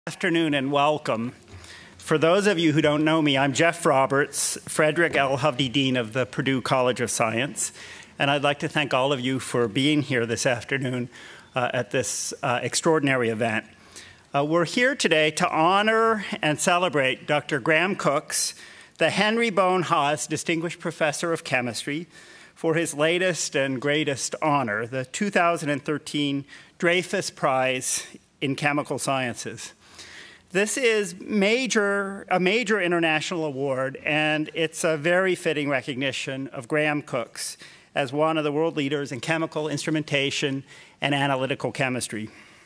Afternoon and welcome. For those of you who don't know me, I'm Jeff Roberts, Frederick L. Hovde Dean of the Purdue College of Science, and I'd like to thank all of you for being here this afternoon at this extraordinary event. We're here today to honor and celebrate Dr. Graham Cooks, the Henry Bohn Haas Distinguished Professor of Chemistry, for his latest and greatest honor, the 2013 Dreyfus Prize in Chemical Sciences. This is a major international award, and it's a very fitting recognition of Graham Cooks as one of the world leaders in chemical instrumentation and analytical chemistry.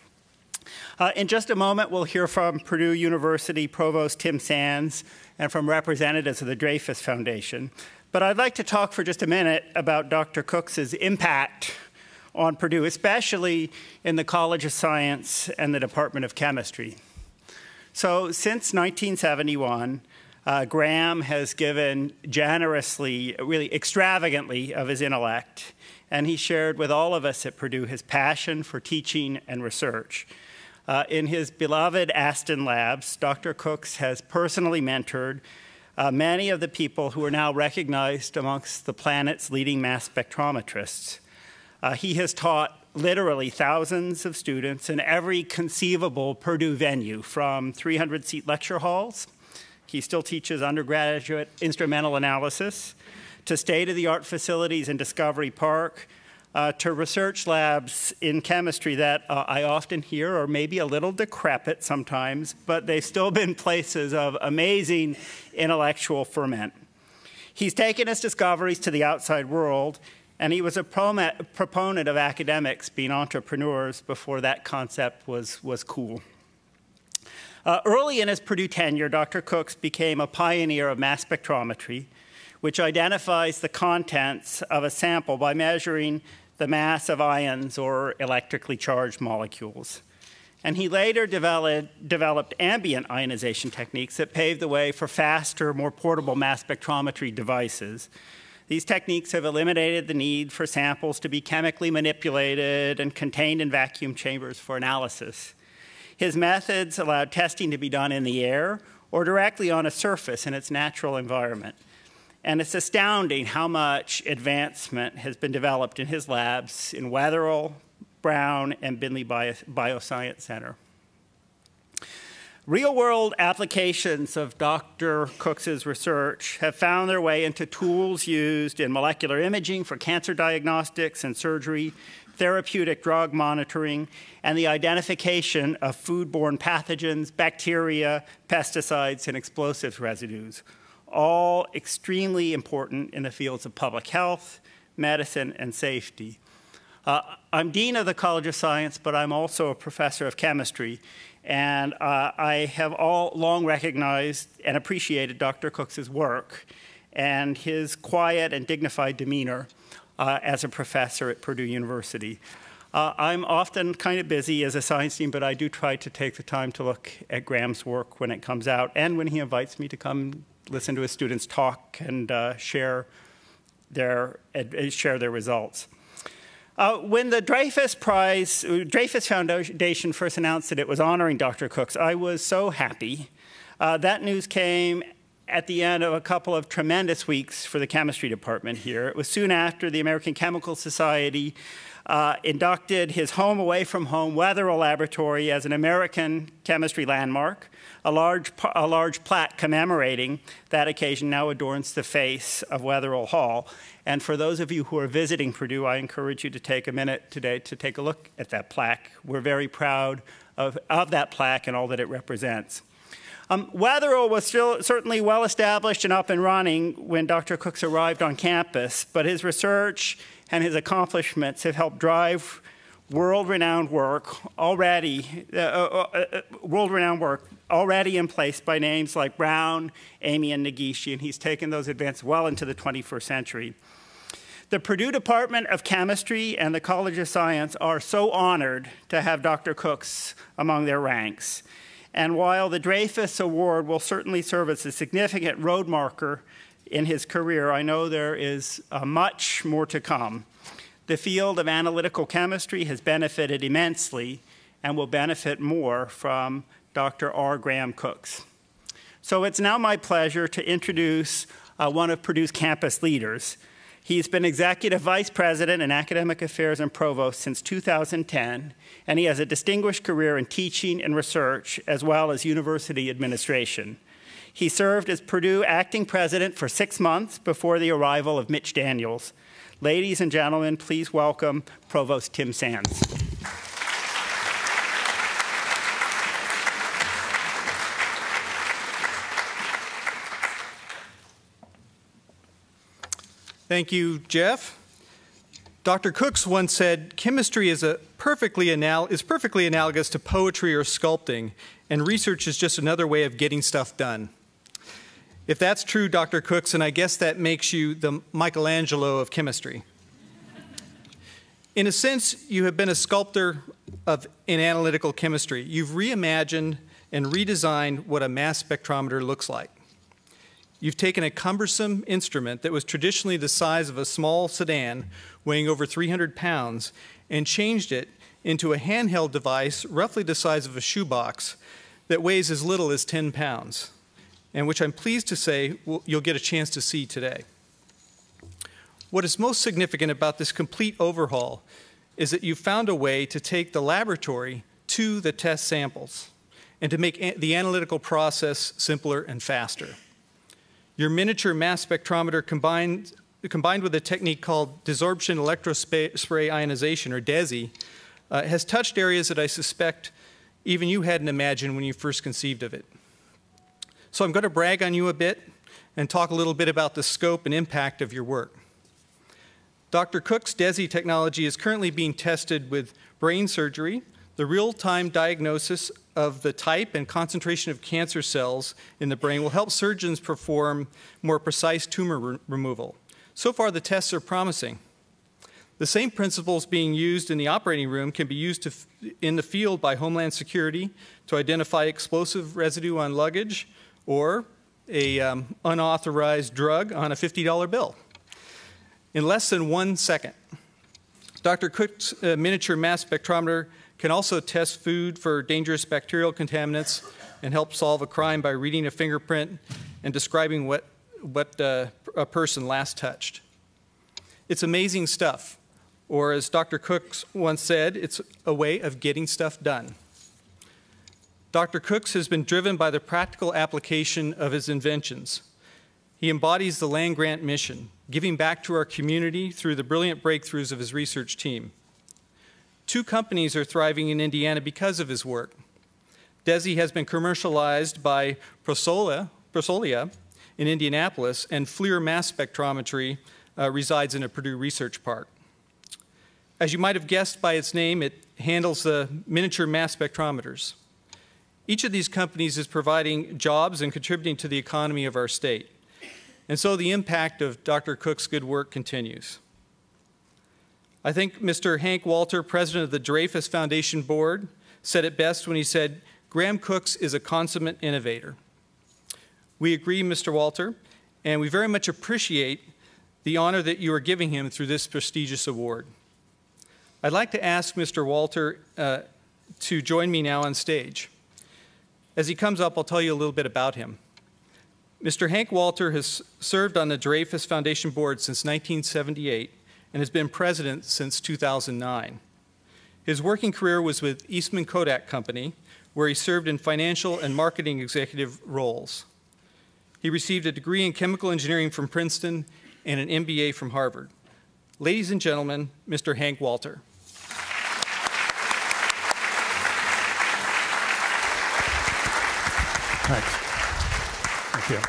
In just a moment, we'll hear from Purdue University Provost Tim Sands and from representatives of the Dreyfus Foundation. But I'd like to talk for just a minute about Dr. Cooks's impact on Purdue, especially in the College of Science and the Department of Chemistry. So since 1971, Graham has given generously, really extravagantly of his intellect, and he shared with all of us at Purdue his passion for teaching and research. In his beloved Aston Labs, Dr. Cooks has personally mentored many of the people who are now recognized amongst the planet's leading mass spectrometrists. He has taught literally thousands of students in every conceivable Purdue venue, from 300-seat lecture halls. He still teaches undergraduate instrumental analysis, to state-of-the-art facilities in Discovery Park, to research labs in chemistry that I often hear are maybe a little decrepit sometimes, but they've still been places of amazing intellectual ferment. He's taken his discoveries to the outside world, and he was a proponent of academics being entrepreneurs before that concept was cool. Early in his Purdue tenure, Dr. Cooks became a pioneer of mass spectrometry, which identifies the contents of a sample by measuring the mass of ions or electrically charged molecules. And he later developed ambient ionization techniques that paved the way for faster, more portable mass spectrometry devices. These techniques have eliminated the need for samples to be chemically manipulated and contained in vacuum chambers for analysis. His methods allowed testing to be done in the air or directly on a surface in its natural environment. And it's astounding how much advancement has been developed in his labs in Wetherill, Brown, and Biennially Bioscience Center. Real-world applications of Dr. Cooks's research have found their way into tools used in molecular imaging for cancer diagnostics and surgery, therapeutic drug monitoring, and the identification of foodborne pathogens, bacteria, pesticides, and explosives residues, all extremely important in the fields of public health, medicine, and safety. I'm Dean of the College of Science, but I'm also a professor of chemistry, and I have all long recognized and appreciated Dr. Cooks's work and his quiet and dignified demeanor as a professor at Purdue University. I'm often kind of busy as a science dean, but I do try to take the time to look at Graham's work when it comes out and when he invites me to come listen to his students talk and share their results. When the Dreyfus Foundation first announced that it was honoring Dr. Cooks, I was so happy. That news came at the end of a couple of tremendous weeks for the chemistry department here. It was soon after the American Chemical Society inducted his home away from home Wetherill Laboratory as an American chemistry landmark. A large plaque commemorating that occasion now adorns the face of Wetherill Hall. And for those of you who are visiting Purdue, I encourage you to take a minute today to take a look at that plaque. We're very proud of that plaque and all that it represents. Wetherill was certainly well established and up and running when Dr. Cooks arrived on campus, but his research and his accomplishments have helped drive world-renowned work already in place by names like Brown, Amy, and Negishi, and he's taken those advances well into the 21st century. The Purdue Department of Chemistry and the College of Science are so honored to have Dr. Cooks among their ranks. And while the Dreyfus Award will certainly serve as a significant road marker in his career, I know there is much more to come. The field of analytical chemistry has benefited immensely and will benefit more from Dr. R. Graham Cooks. So it's now my pleasure to introduce one of Purdue's campus leaders. He's been Executive Vice President in Academic Affairs and Provost since 2010, and he has a distinguished career in teaching and research, as well as university administration. He served as Purdue Acting President for 6 months before the arrival of Mitch Daniels. Ladies and gentlemen, please welcome Provost Tim Sands. Thank you, Jeff. Dr. Cooks once said, chemistry is perfectly analogous to poetry or sculpting, and research is just another way of getting stuff done. If that's true, Dr. Cooks, then I guess that makes you the Michelangelo of chemistry. In a sense, you have been a sculptor in analytical chemistry. You've reimagined and redesigned what a mass spectrometer looks like. You've taken a cumbersome instrument that was traditionally the size of a small sedan, weighing over 300 pounds, and changed it into a handheld device roughly the size of a shoebox that weighs as little as 10 pounds, and which I'm pleased to say you'll get a chance to see today. What is most significant about this complete overhaul is that you've found a way to take the laboratory to the test samples and to make the analytical process simpler and faster. Your miniature mass spectrometer combined with a technique called desorption electrospray ionization, or DESI, has touched areas that I suspect even you hadn't imagined when you first conceived of it. So I'm going to brag on you a bit and talk a little bit about the scope and impact of your work. Dr. Cook's DESI technology is currently being tested with brain surgery, the real-time diagnosis of the type and concentration of cancer cells in the brain will help surgeons perform more precise tumor removal. So far, the tests are promising. The same principles being used in the operating room can be used in the field by Homeland Security to identify explosive residue on luggage or an unauthorized drug on a $50 bill in less than 1 second. Dr. Cook's miniature mass spectrometer can also test food for dangerous bacterial contaminants and help solve a crime by reading a fingerprint and describing what a person last touched. It's amazing stuff, or as Dr. Cooks once said, it's a way of getting stuff done. Dr. Cooks has been driven by the practical application of his inventions. He embodies the land-grant mission, giving back to our community through the brilliant breakthroughs of his research team. 2 companies are thriving in Indiana because of his work. DESI has been commercialized by Prosolia in Indianapolis, and FLIR Mass Spectrometry resides in a Purdue Research Park. As you might have guessed by its name, it handles the miniature mass spectrometers. Each of these companies is providing jobs and contributing to the economy of our state. And so the impact of Dr. Cook's good work continues. I think Mr. Hank Walter, president of the Dreyfus Foundation Board, said it best when he said, "Graham Cooks is a consummate innovator." We agree, Mr. Walter, and we very much appreciate the honor that you are giving him through this prestigious award. I'd like to ask Mr. Walter to join me now on stage. As he comes up, I'll tell you a little bit about him. Mr. Hank Walter has served on the Dreyfus Foundation Board since 1978 and has been president since 2009. His working career was with Eastman Kodak Company, where he served in financial and marketing executive roles. He received a degree in chemical engineering from Princeton and an MBA from Harvard. Ladies and gentlemen, Mr. Hank Walter. Thanks. Thank you.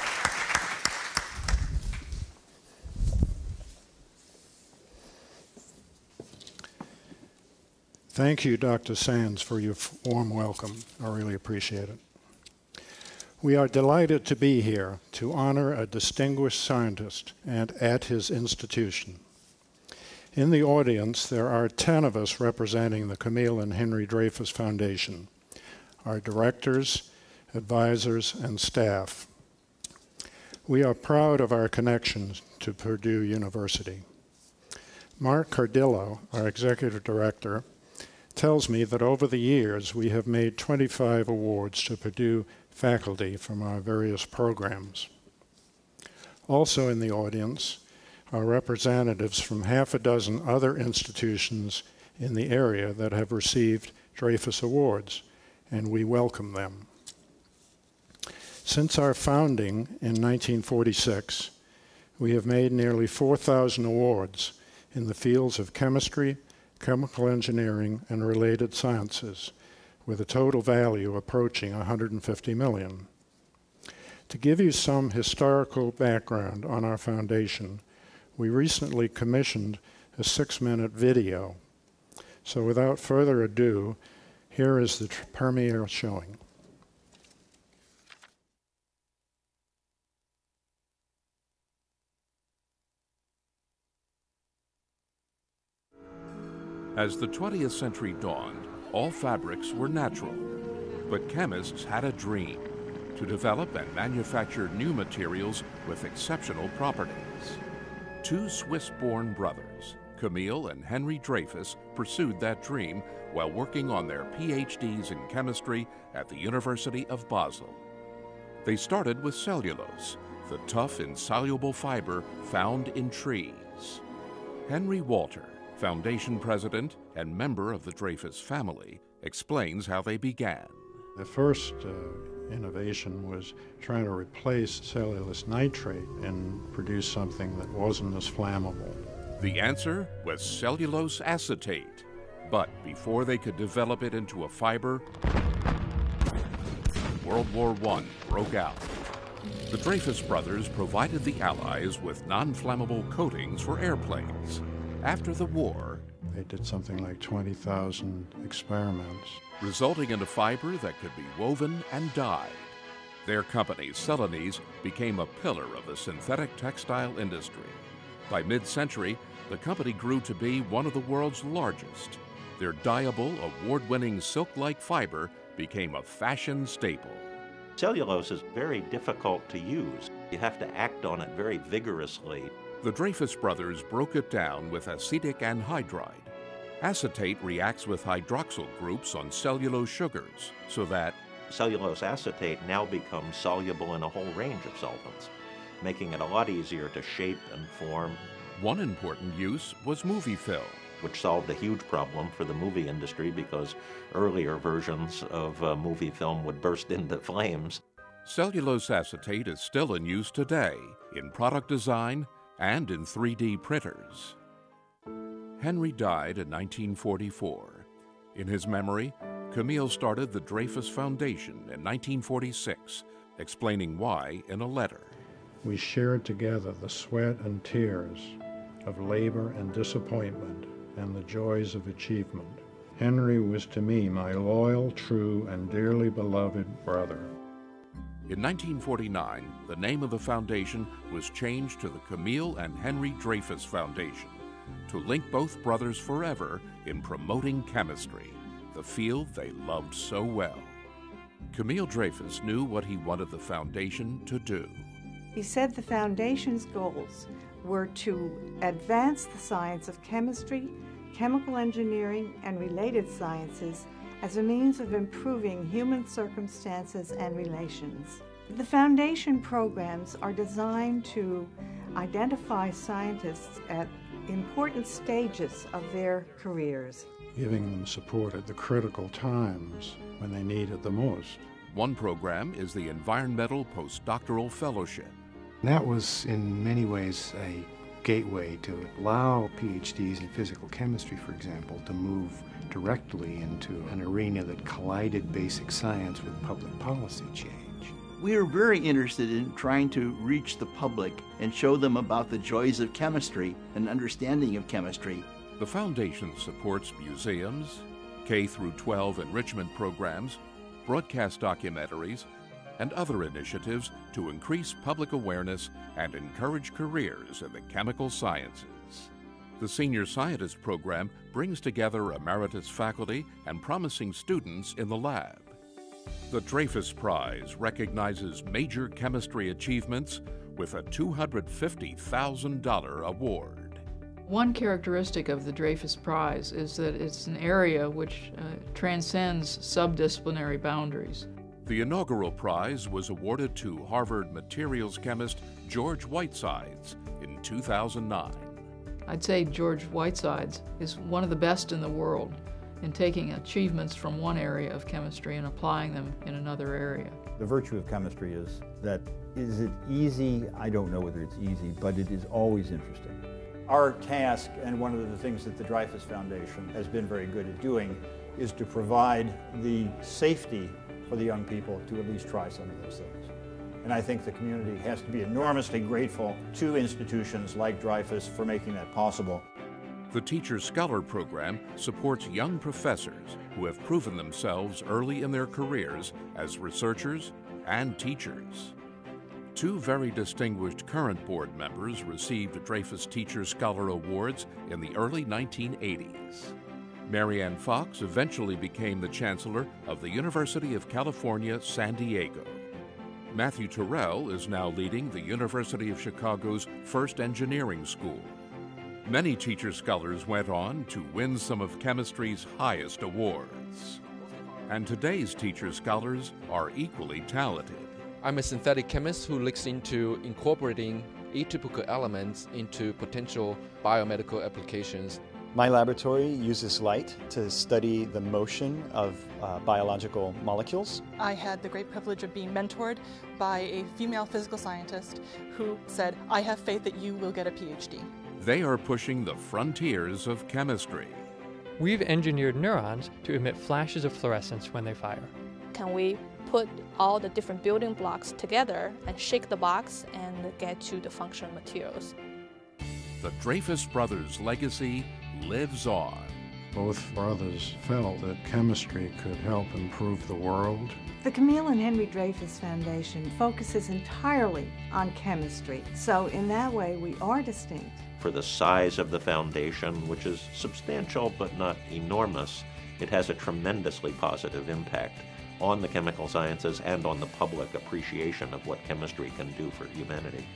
Thank you, Dr. Sands, for your warm welcome. I really appreciate it. We are delighted to be here to honor a distinguished scientist and at his institution. In the audience, there are 10 of us representing the Camille and Henry Dreyfus Foundation, our directors, advisors, and staff. We are proud of our connections to Purdue University. Mark Cardillo, our executive director, tells me that over the years we have made 25 awards to Purdue faculty from our various programs. Also in the audience are representatives from half a dozen other institutions in the area that have received Dreyfus Awards, and we welcome them. Since our founding in 1946, we have made nearly 4,000 awards in the fields of chemistry, chemical engineering, and related sciences, with a total value approaching $150 million. To give you some historical background on our foundation, we recently commissioned a 6-minute video. So without further ado, here is the premiere showing. As the 20th century dawned, all fabrics were natural, but chemists had a dream: to develop and manufacture new materials with exceptional properties. Two Swiss-born brothers, Camille and Henry Dreyfus, pursued that dream while working on their PhDs in chemistry at the University of Basel. They started with cellulose, the tough, insoluble fiber found in trees. Henry Walter, Foundation president and member of the Dreyfus family, explains how they began. The first innovation was trying to replace cellulose nitrate and produce something that wasn't as flammable. The answer was cellulose acetate. But before they could develop it into a fiber, World War I broke out. The Dreyfus brothers provided the Allies with non-flammable coatings for airplanes. After the war, they did something like 20,000 experiments, resulting in a fiber that could be woven and dyed. Their company, Celanese, became a pillar of the synthetic textile industry. By mid-century, the company grew to be one of the world's largest. Their dyeable, award-winning silk-like fiber became a fashion staple. Cellulose is very difficult to use. You have to act on it very vigorously. The Dreyfus brothers broke it down with acetic anhydride. Acetate reacts with hydroxyl groups on cellulose sugars, so that cellulose acetate now becomes soluble in a whole range of solvents, making it a lot easier to shape and form. One important use was movie film, which solved a huge problem for the movie industry because earlier versions of movie film would burst into flames. Cellulose acetate is still in use today in product design and in 3D printers. Henry died in 1944. In his memory, Camille started the Dreyfus Foundation in 1946, explaining why in a letter. We shared together the sweat and tears of labor and disappointment and the joys of achievement. Henry was to me my loyal, true, and dearly beloved brother. In 1949, the name of the foundation was changed to the Camille and Henry Dreyfus Foundation to link both brothers forever in promoting chemistry, the field they loved so well. Camille Dreyfus knew what he wanted the foundation to do. He said the foundation's goals were to advance the science of chemistry, chemical engineering, and related sciences as a means of improving human circumstances and relations. The foundation programs are designed to identify scientists at important stages of their careers, giving them support at the critical times when they need it the most. One program is the Environmental Postdoctoral Fellowship. That was in many ways a gateway to allow PhDs in physical chemistry, for example, to move directly into an arena that collided basic science with public policy change. We are very interested in trying to reach the public and show them about the joys of chemistry and understanding of chemistry. The foundation supports museums, K-12 enrichment programs, broadcast documentaries, and other initiatives to increase public awareness and encourage careers in the chemical sciences. The Senior Scientist Program brings together emeritus faculty and promising students in the lab. The Dreyfus Prize recognizes major chemistry achievements with a $250,000 award. One characteristic of the Dreyfus Prize is that it's an area which transcends subdisciplinary boundaries. The inaugural prize was awarded to Harvard materials chemist George Whitesides in 2009. I'd say George Whitesides is one of the best in the world in taking achievements from one area of chemistry and applying them in another area. The virtue of chemistry is that, is it easy? I don't know whether it's easy, but it is always interesting. Our task, and one of the things that the Dreyfus Foundation has been very good at doing, is to provide the safety for the young people to at least try some of those things. And I think the community has to be enormously grateful to institutions like Dreyfus for making that possible. The Teacher Scholar Program supports young professors who have proven themselves early in their careers as researchers and teachers. Two very distinguished current board members received Dreyfus Teacher Scholar Awards in the early 1980s. Marianne Fox eventually became the Chancellor of the University of California, San Diego. Matthew Terrell is now leading the University of Chicago's first engineering school. Many teacher scholars went on to win some of chemistry's highest awards. And today's teacher scholars are equally talented. I'm a synthetic chemist who looks into incorporating atypical elements into potential biomedical applications. My laboratory uses light to study the motion of biological molecules. I had the great privilege of being mentored by a female physical scientist who said, "I have faith that you will get a PhD." They are pushing the frontiers of chemistry. We've engineered neurons to emit flashes of fluorescence when they fire. Can we put all the different building blocks together and shake the box and get to the functional materials? The Dreyfus brothers' legacy lives on. Both brothers felt that chemistry could help improve the world. The Camille and Henry Dreyfus Foundation focuses entirely on chemistry, so in that way we are distinct. For the size of the foundation, which is substantial but not enormous, it has a tremendously positive impact on the chemical sciences and on the public appreciation of what chemistry can do for humanity.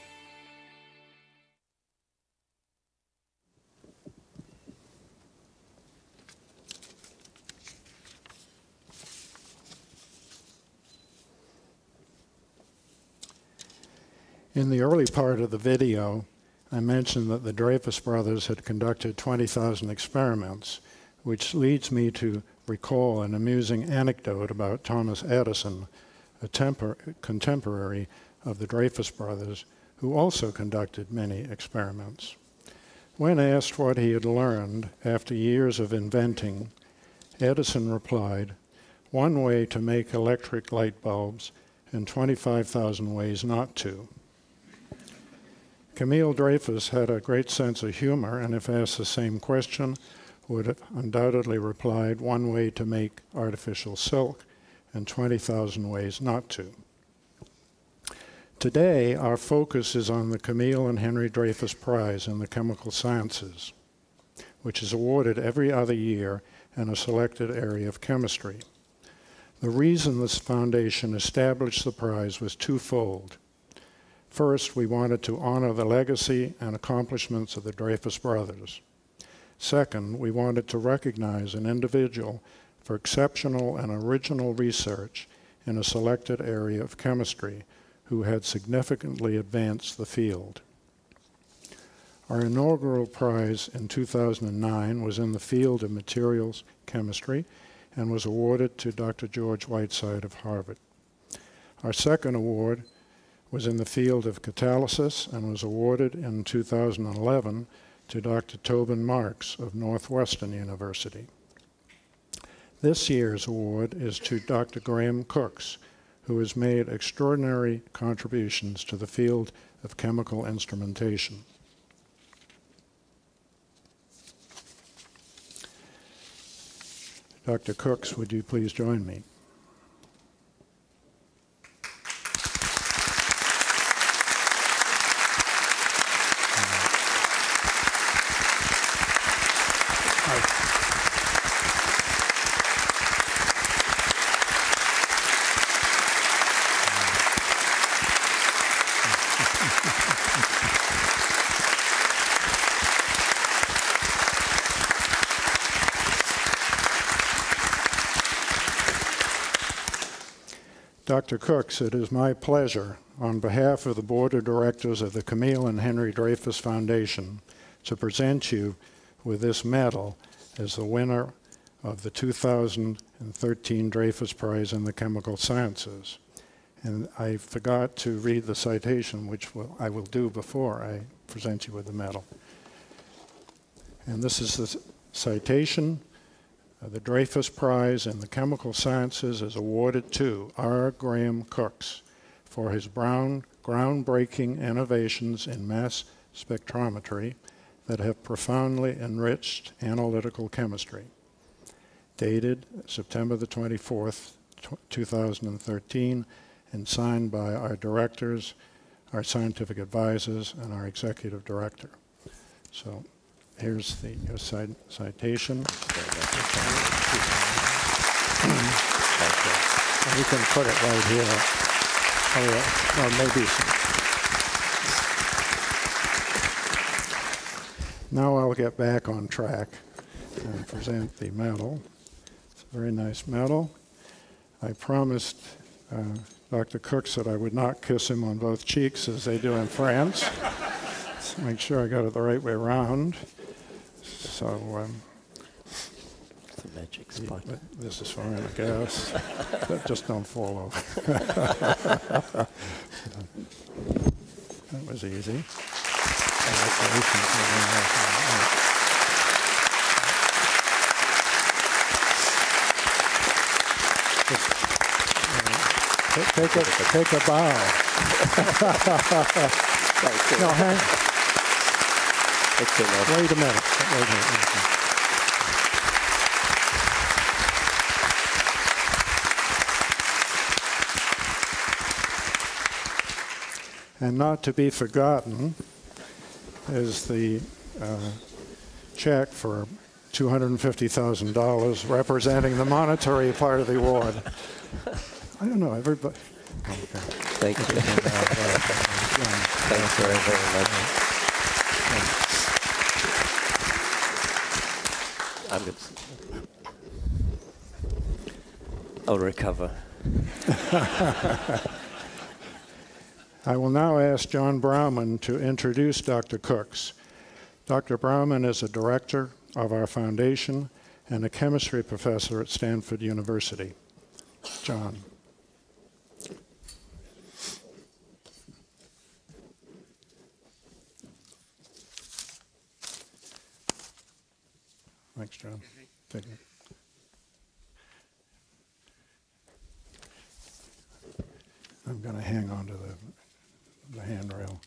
In the early part of the video, I mentioned that the Dreyfus brothers had conducted 20,000 experiments, which leads me to recall an amusing anecdote about Thomas Edison, a contemporary of the Dreyfus brothers, who also conducted many experiments. When asked what he had learned after years of inventing, Edison replied, "One way to make electric light bulbs and 25,000 ways not to." Camille Dreyfus had a great sense of humor, and if asked the same question, would have undoubtedly replied, "One way to make artificial silk and 20,000 ways not to." Today, our focus is on the Camille and Henry Dreyfus Prize in the Chemical Sciences, which is awarded every other year in a selected area of chemistry. The reason this foundation established the prize was twofold. First, we wanted to honor the legacy and accomplishments of the Dreyfus brothers. Second, we wanted to recognize an individual for exceptional and original research in a selected area of chemistry who had significantly advanced the field. Our inaugural prize in 2009 was in the field of materials chemistry and was awarded to Dr. George Whiteside of Harvard. Our second award was in the field of catalysis and was awarded in 2011 to Dr. Tobin Marks of Northwestern University. This year's award is to Dr. Graham Cooks, who has made extraordinary contributions to the field of chemical instrumentation. Dr. Cooks, would you please join me? Dr. Cooks, it is my pleasure, on behalf of the Board of Directors of the Camille and Henry Dreyfus Foundation, to present you with this medal as the winner of the 2013 Dreyfus Prize in the Chemical Sciences. And I forgot to read the citation, which I will do before I present you with the medal. And this is the citation. The Dreyfus Prize in the Chemical Sciences is awarded to R. Graham Cooks for his groundbreaking innovations in mass spectrometry that have profoundly enriched analytical chemistry. Dated September the 24th, 2013, and signed by our directors, our scientific advisors, and our executive director. So here's the citation. We can put it right here. Or maybe. Now I'll get back on track and present the medal. It's a very nice medal. I promised Dr. Cooks that I would not kiss him on both cheeks as they do in France. So make sure I got it the right way around. So it's a magic spot. This is fine, I guess. Just don't fall over. That was easy. Take a bow. No, hang. Wait a minute. And not to be forgotten is the check for $250,000 representing the monetary part of the award. I don't know, everybody. Okay. Thank you. Thanks very, very much. I'll recover. I will now ask John Brauman to introduce Dr. Cooks. Dr. Brauman is a director of our foundation and a chemistry professor at Stanford University. John. Thanks, John. Thank you. I'm going to hang on to the handrail.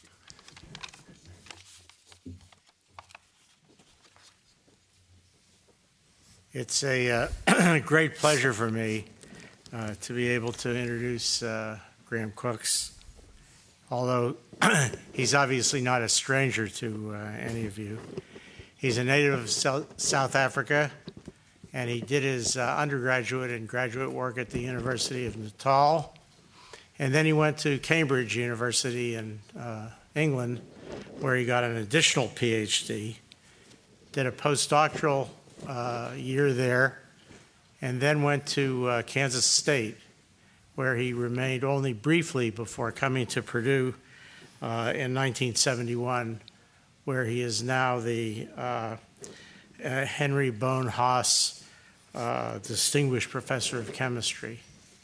It's a great pleasure for me to be able to introduce Graham Cooks, although he's obviously not a stranger to any of you. He's a native of South Africa, and he did his undergraduate and graduate work at the University of Natal. And then he went to Cambridge University in England, where he got an additional PhD, did a postdoctoral year there, and then went to Kansas State, where he remained only briefly before coming to Purdue in 1971, where he is now the Henry Bohn Haas Distinguished Professor of Chemistry.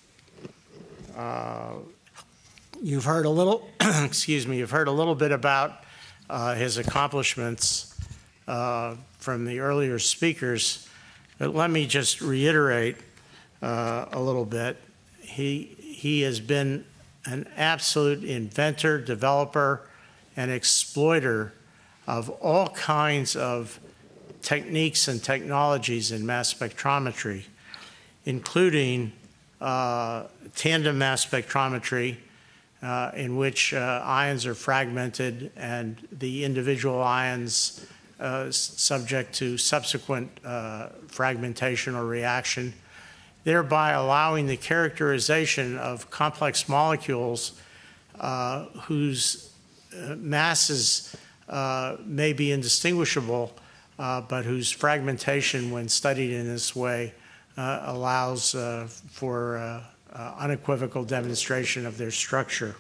You've heard a little, you've heard a little bit about his accomplishments from the earlier speakers, but let me just reiterate a little bit. He has been an absolute inventor, developer, and exploiter of all kinds of techniques and technologies in mass spectrometry, including tandem mass spectrometry, in which ions are fragmented and the individual ions subject to subsequent fragmentation or reaction, thereby allowing the characterization of complex molecules whose masses may be indistinguishable, but whose fragmentation, when studied in this way, allows for unequivocal demonstration of their structure.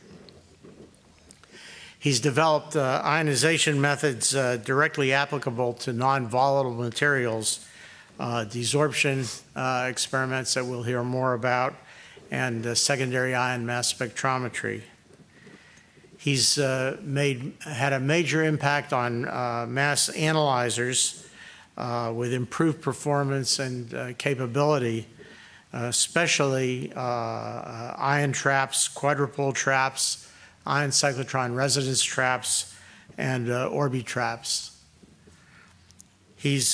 He's developed ionization methods directly applicable to non-volatile materials, desorption experiments that we'll hear more about, and secondary ion mass spectrometry. He's had a major impact on mass analyzers with improved performance and capability, especially ion traps, quadrupole traps, ion cyclotron resonance traps, and Orbi traps. He's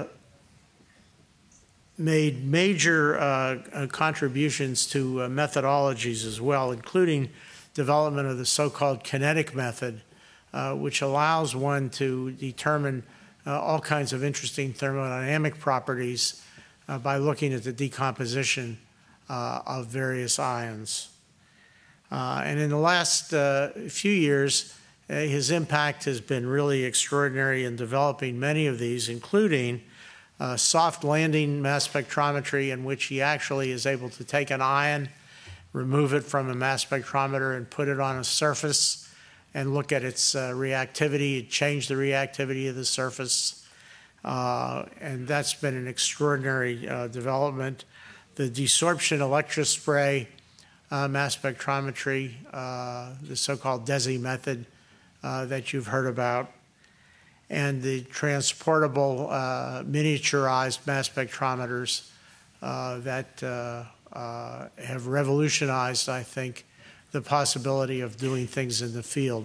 made major contributions to methodologies as well, including development of the so-called kinetic method, which allows one to determine all kinds of interesting thermodynamic properties by looking at the decomposition of various ions. And in the last few years, his impact has been really extraordinary in developing many of these, including soft landing mass spectrometry, in which he actually is able to take an ion, remove it from a mass spectrometer, and put it on a surface and look at its reactivity, change the reactivity of the surface. And that's been an extraordinary development. The desorption electrospray mass spectrometry, the so-called DESI method that you've heard about, and the transportable miniaturized mass spectrometers that have revolutionized, I think, the possibility of doing things in the field.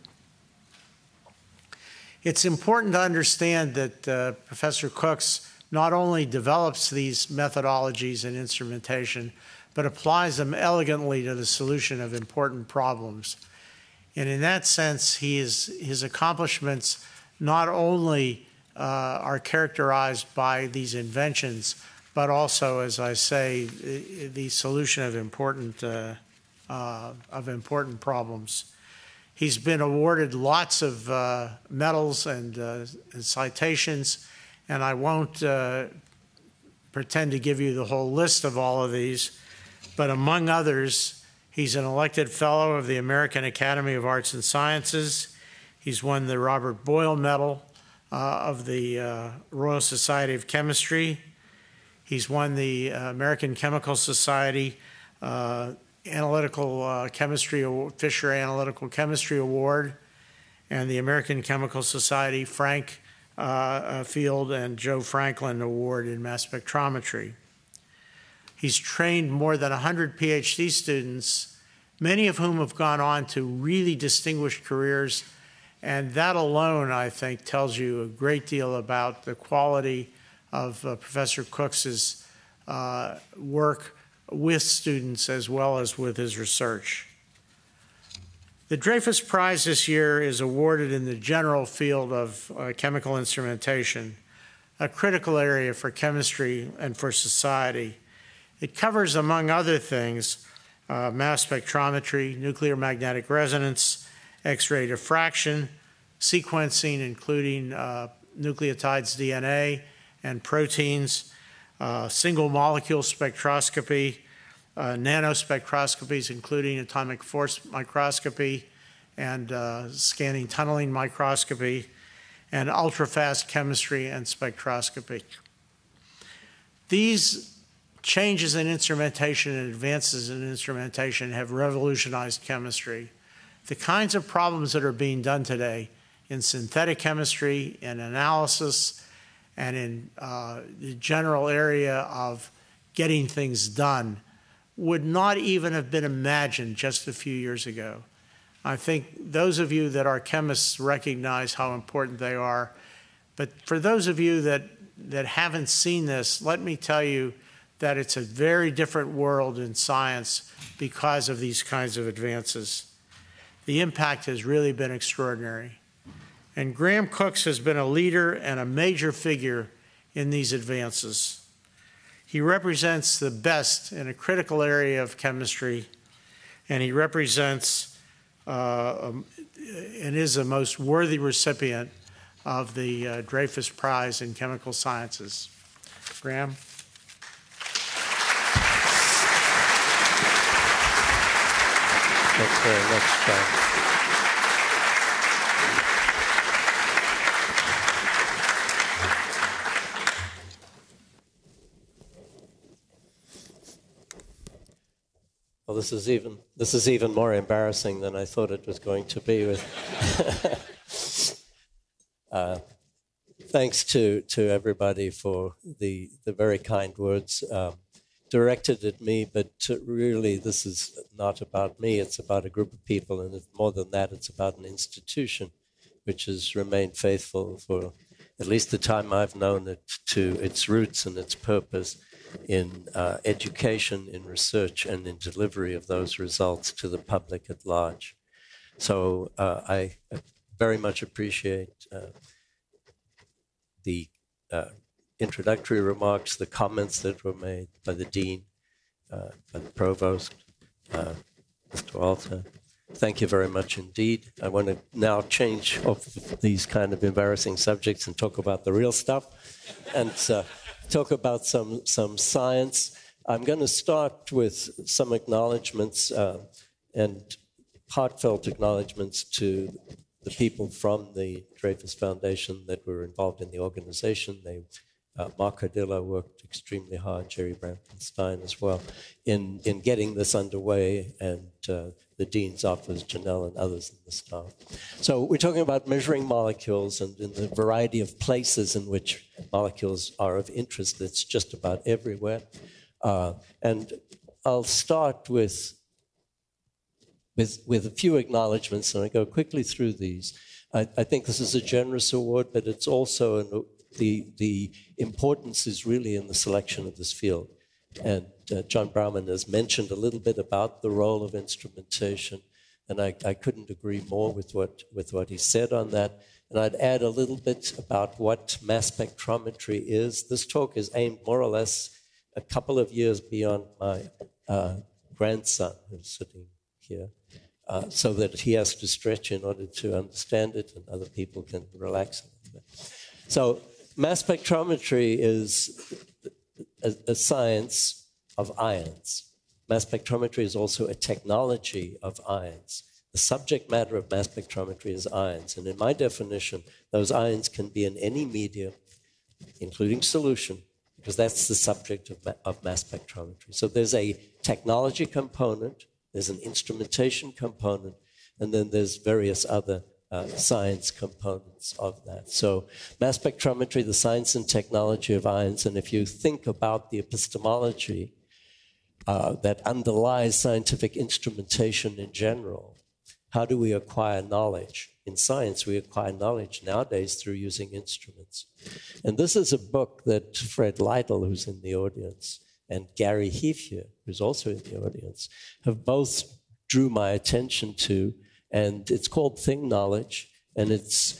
It's important to understand that Professor Cooks not only develops these methodologies and instrumentation, but applies them elegantly to the solution of important problems. And in that sense, his accomplishments not only are characterized by these inventions, but also, as I say, the solution of important problems. He's been awarded lots of medals and citations, and I won't pretend to give you the whole list of all of these, but among others, he's an elected fellow of the American Academy of Arts and Sciences. He's won the Robert Boyle Medal of the Royal Society of Chemistry. He's won the American Chemical Society Analytical Chemistry, Fisher Analytical Chemistry Award, and the American Chemical Society Frank Field and Joe Franklin Award in mass spectrometry. He's trained more than 100 PhD students, many of whom have gone on to really distinguished careers, and that alone, I think, tells you a great deal about the quality of Professor Cooks's work with students as well as with his research. The Dreyfus Prize this year is awarded in the general field of chemical instrumentation, a critical area for chemistry and for society. It covers, among other things, mass spectrometry, nuclear magnetic resonance, X-ray diffraction, sequencing, including nucleotides, DNA, and proteins, single molecule spectroscopy, nanospectroscopies, including atomic force microscopy and scanning tunneling microscopy, and ultrafast chemistry and spectroscopy. These changes in instrumentation and advances in instrumentation have revolutionized chemistry. The kinds of problems that are being done today in synthetic chemistry, in analysis, and in the general area of getting things done would not even have been imagined just a few years ago. I think those of you that are chemists recognize how important they are. But for those of you that haven't seen this, let me tell you that it's a very different world in science because of these kinds of advances. The impact has really been extraordinary. And Graham Cooks has been a leader and a major figure in these advances. He represents the best in a critical area of chemistry, and he represents and is a most worthy recipient of the Dreyfus Prize in Chemical Sciences. Graham? Thanks very much, John. Well, this is even more embarrassing than I thought it was going to be. Thanks to everybody for the very kind words directed at me, but really this is not about me, it's about a group of people, and more than that, it's about an institution which has remained faithful for at least the time I've known it to its roots and its purpose in education, in research, and in delivery of those results to the public at large. So I very much appreciate the introductory remarks, the comments that were made by the Dean, by the Provost, Mr. Walter. Thank you very much indeed. I want to now change off these kind of embarrassing subjects and talk about the real stuff and talk about some science. I'm going to start with some acknowledgments and heartfelt acknowledgments to the people from the Dreyfus Foundation that were involved in the organization. Mark Cardillo worked extremely hard, Jerry Brampenstein as well, in getting this underway, and the Dean's office, Janelle, and others in the staff. So we're talking about measuring molecules and in the variety of places in which molecules are of interest. It's just about everywhere. And I'll start with a few acknowledgments, and I go quickly through these. I think this is a generous award, but it's also the importance is really in the selection of this field. And John Brauman has mentioned a little bit about the role of instrumentation, and I couldn't agree more with what he said on that. And I'd add a little bit about what mass spectrometry is. This talk is aimed more or less a couple of years beyond my grandson, who's sitting here, so that he has to stretch in order to understand it, and other people can relax a little bit. So mass spectrometry is a science of ions. Mass spectrometry is also a technology of ions. The subject matter of mass spectrometry is ions, and in my definition, those ions can be in any medium, including solution, because that's the subject of mass spectrometry. So there's a technology component, there's an instrumentation component, and then there's various other science components of that. So mass spectrometry, the science and technology of ions, and if you think about the epistemology that underlies scientific instrumentation in general, how do we acquire knowledge? In science, we acquire knowledge nowadays through using instruments. And this is a book that Fred Lytle, who's in the audience, and Gary Heafier, who's also in the audience, have both drew my attention to. And it's called Thing Knowledge, and it's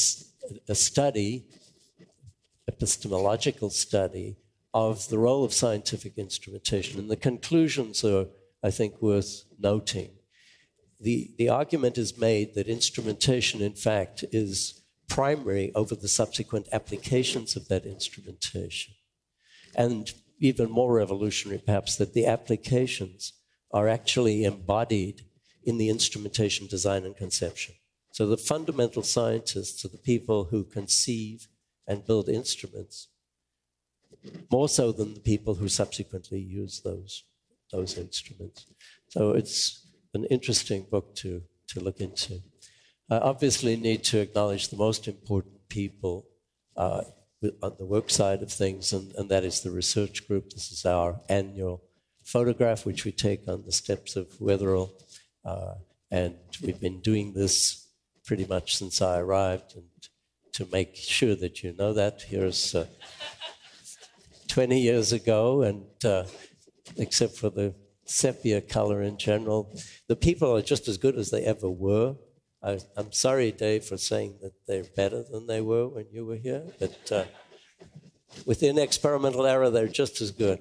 a study, epistemological study, of the role of scientific instrumentation. And the conclusions are, I think, worth noting. The argument is made that instrumentation, in fact, is primary over the subsequent applications of that instrumentation. And even more revolutionary, perhaps, that the applications are actually embodied in the instrumentation design and conception. So the fundamental scientists are the people who conceive and build instruments, more so than the people who subsequently use those instruments. So it's an interesting book to look into. I obviously need to acknowledge the most important people on the work side of things, and that is the research group. This is our annual photograph, which we take on the steps of Wetherell. And we've been doing this pretty much since I arrived. And to make sure that you know that, here's 20 years ago, and except for the sepia color in general, the people are just as good as they ever were. I'm sorry, Dave, for saying that they're better than they were when you were here, but within experimental error, they're just as good.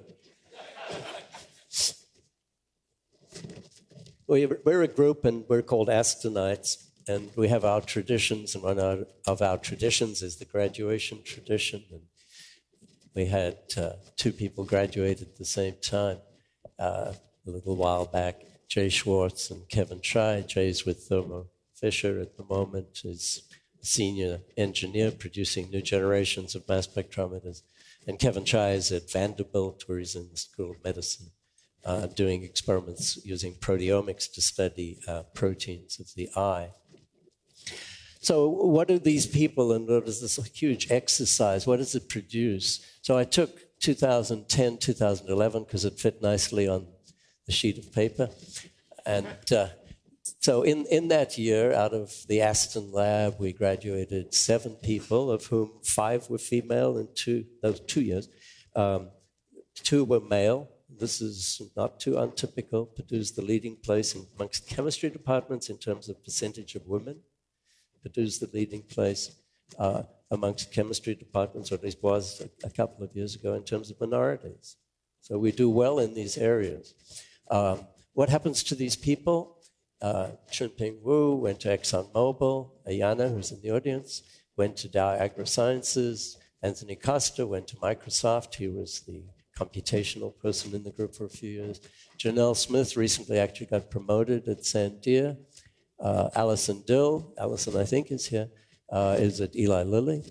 We're a group, and we're called Astonites, and we have our traditions, and one of our traditions is the graduation tradition. And we had two people graduate at the same time a little while back. Jay Schwartz and Kevin Shai. Jay's with Thermo Fisher at the moment, is senior engineer producing new generations of mass spectrometers. And Kevin Shai is at Vanderbilt, where he's in the School of Medicine, doing experiments using proteomics to study proteins of the eye. So what do these people, and what is this huge exercise, what does it produce? So I took 2010, 2011, because it fit nicely on the sheet of paper. And so in that year, out of the Aston lab, we graduated 7 people, of whom 5 were female and 2 years. 2 were male. This is not too untypical. Purdue's the leading place amongst chemistry departments in terms of percentage of women. Purdue's the leading place amongst chemistry departments, or at least was a couple of years ago, in terms of minorities. So we do well in these areas. What happens to these people? Chunping Wu went to ExxonMobil. Ayana, who's in the audience, went to Dow AgroSciences. Anthony Costa went to Microsoft. He was the computational person in the group for a few years. Janelle Smith recently actually got promoted at Sandia. Alison Dill, Alison I think is here, is at Eli Lilly.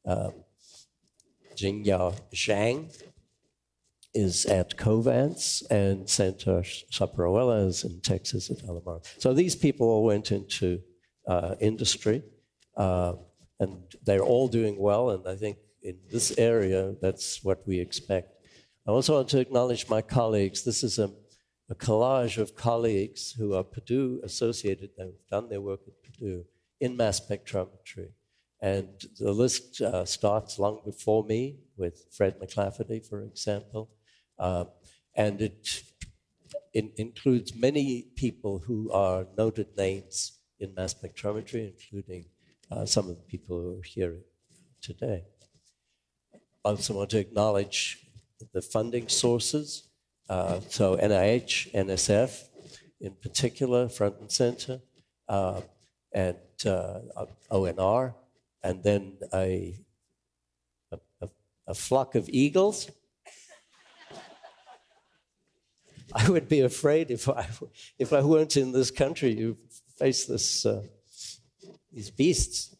Jingyao Zhang is at Covance, and Santosh Saprawala is in Texas at Alamar. So these people all went into industry, and they're all doing well, and I think in this area, that's what we expect. I also want to acknowledge my colleagues. This is a collage of colleagues who are Purdue associated, they've done their work at Purdue in mass spectrometry. And the list starts long before me with Fred McLafferty, for example. And it includes many people who are noted names in mass spectrometry, including some of the people who are here today. I also want to acknowledge the funding sources. So NIH, NSF in particular, front and center, and ONR, and then a flock of eagles. I would be afraid if I weren't in this country, you face these beasts.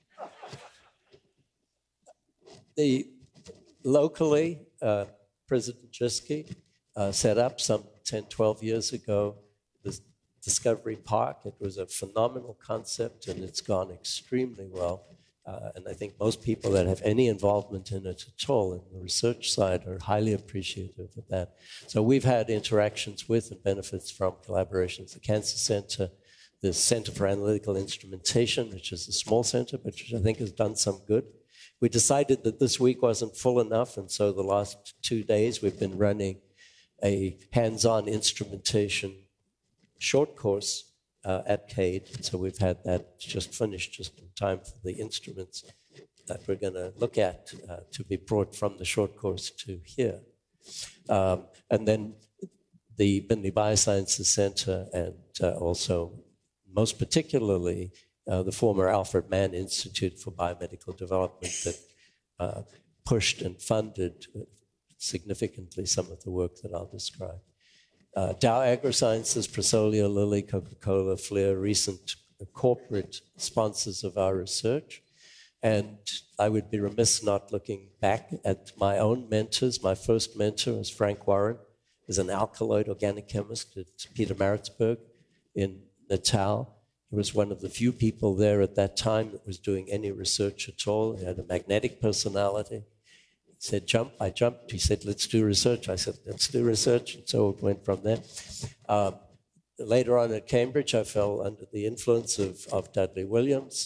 Locally, President Jirsky set up some 10, 12 years ago this Discovery Park. It was a phenomenal concept, and it's gone extremely well. And I think most people that have any involvement in it at all in the research side are highly appreciative of that. So we've had interactions with and benefits from collaborations. The Cancer Center, the Center for Analytical Instrumentation, which is a small center, but which I think has done some good. We decided that this week wasn't full enough, and so the last 2 days we've been running a hands-on instrumentation short course at CADE. So we've had that just finished just in time for the instruments that we're going to look at to be brought from the short course to here. And then the Biennially Biosciences Center, and also most particularly the former Alfred Mann Institute for Biomedical Development that pushed and funded significantly some of the work that I'll describe. Dow AgroSciences, Prosolia, Lilly, Coca-Cola, Fleer, recent corporate sponsors of our research. And I would be remiss not looking back at my own mentors. My first mentor was Frank Warren, who's an alkaloid organic chemist at Peter Maritzburg in Natal. He was one of the few people there at that time that was doing any research at all. He had a magnetic personality. He said, jump, I jumped. He said, let's do research. I said, let's do research. And so it went from there. Later on at Cambridge, I fell under the influence of Dudley Williams,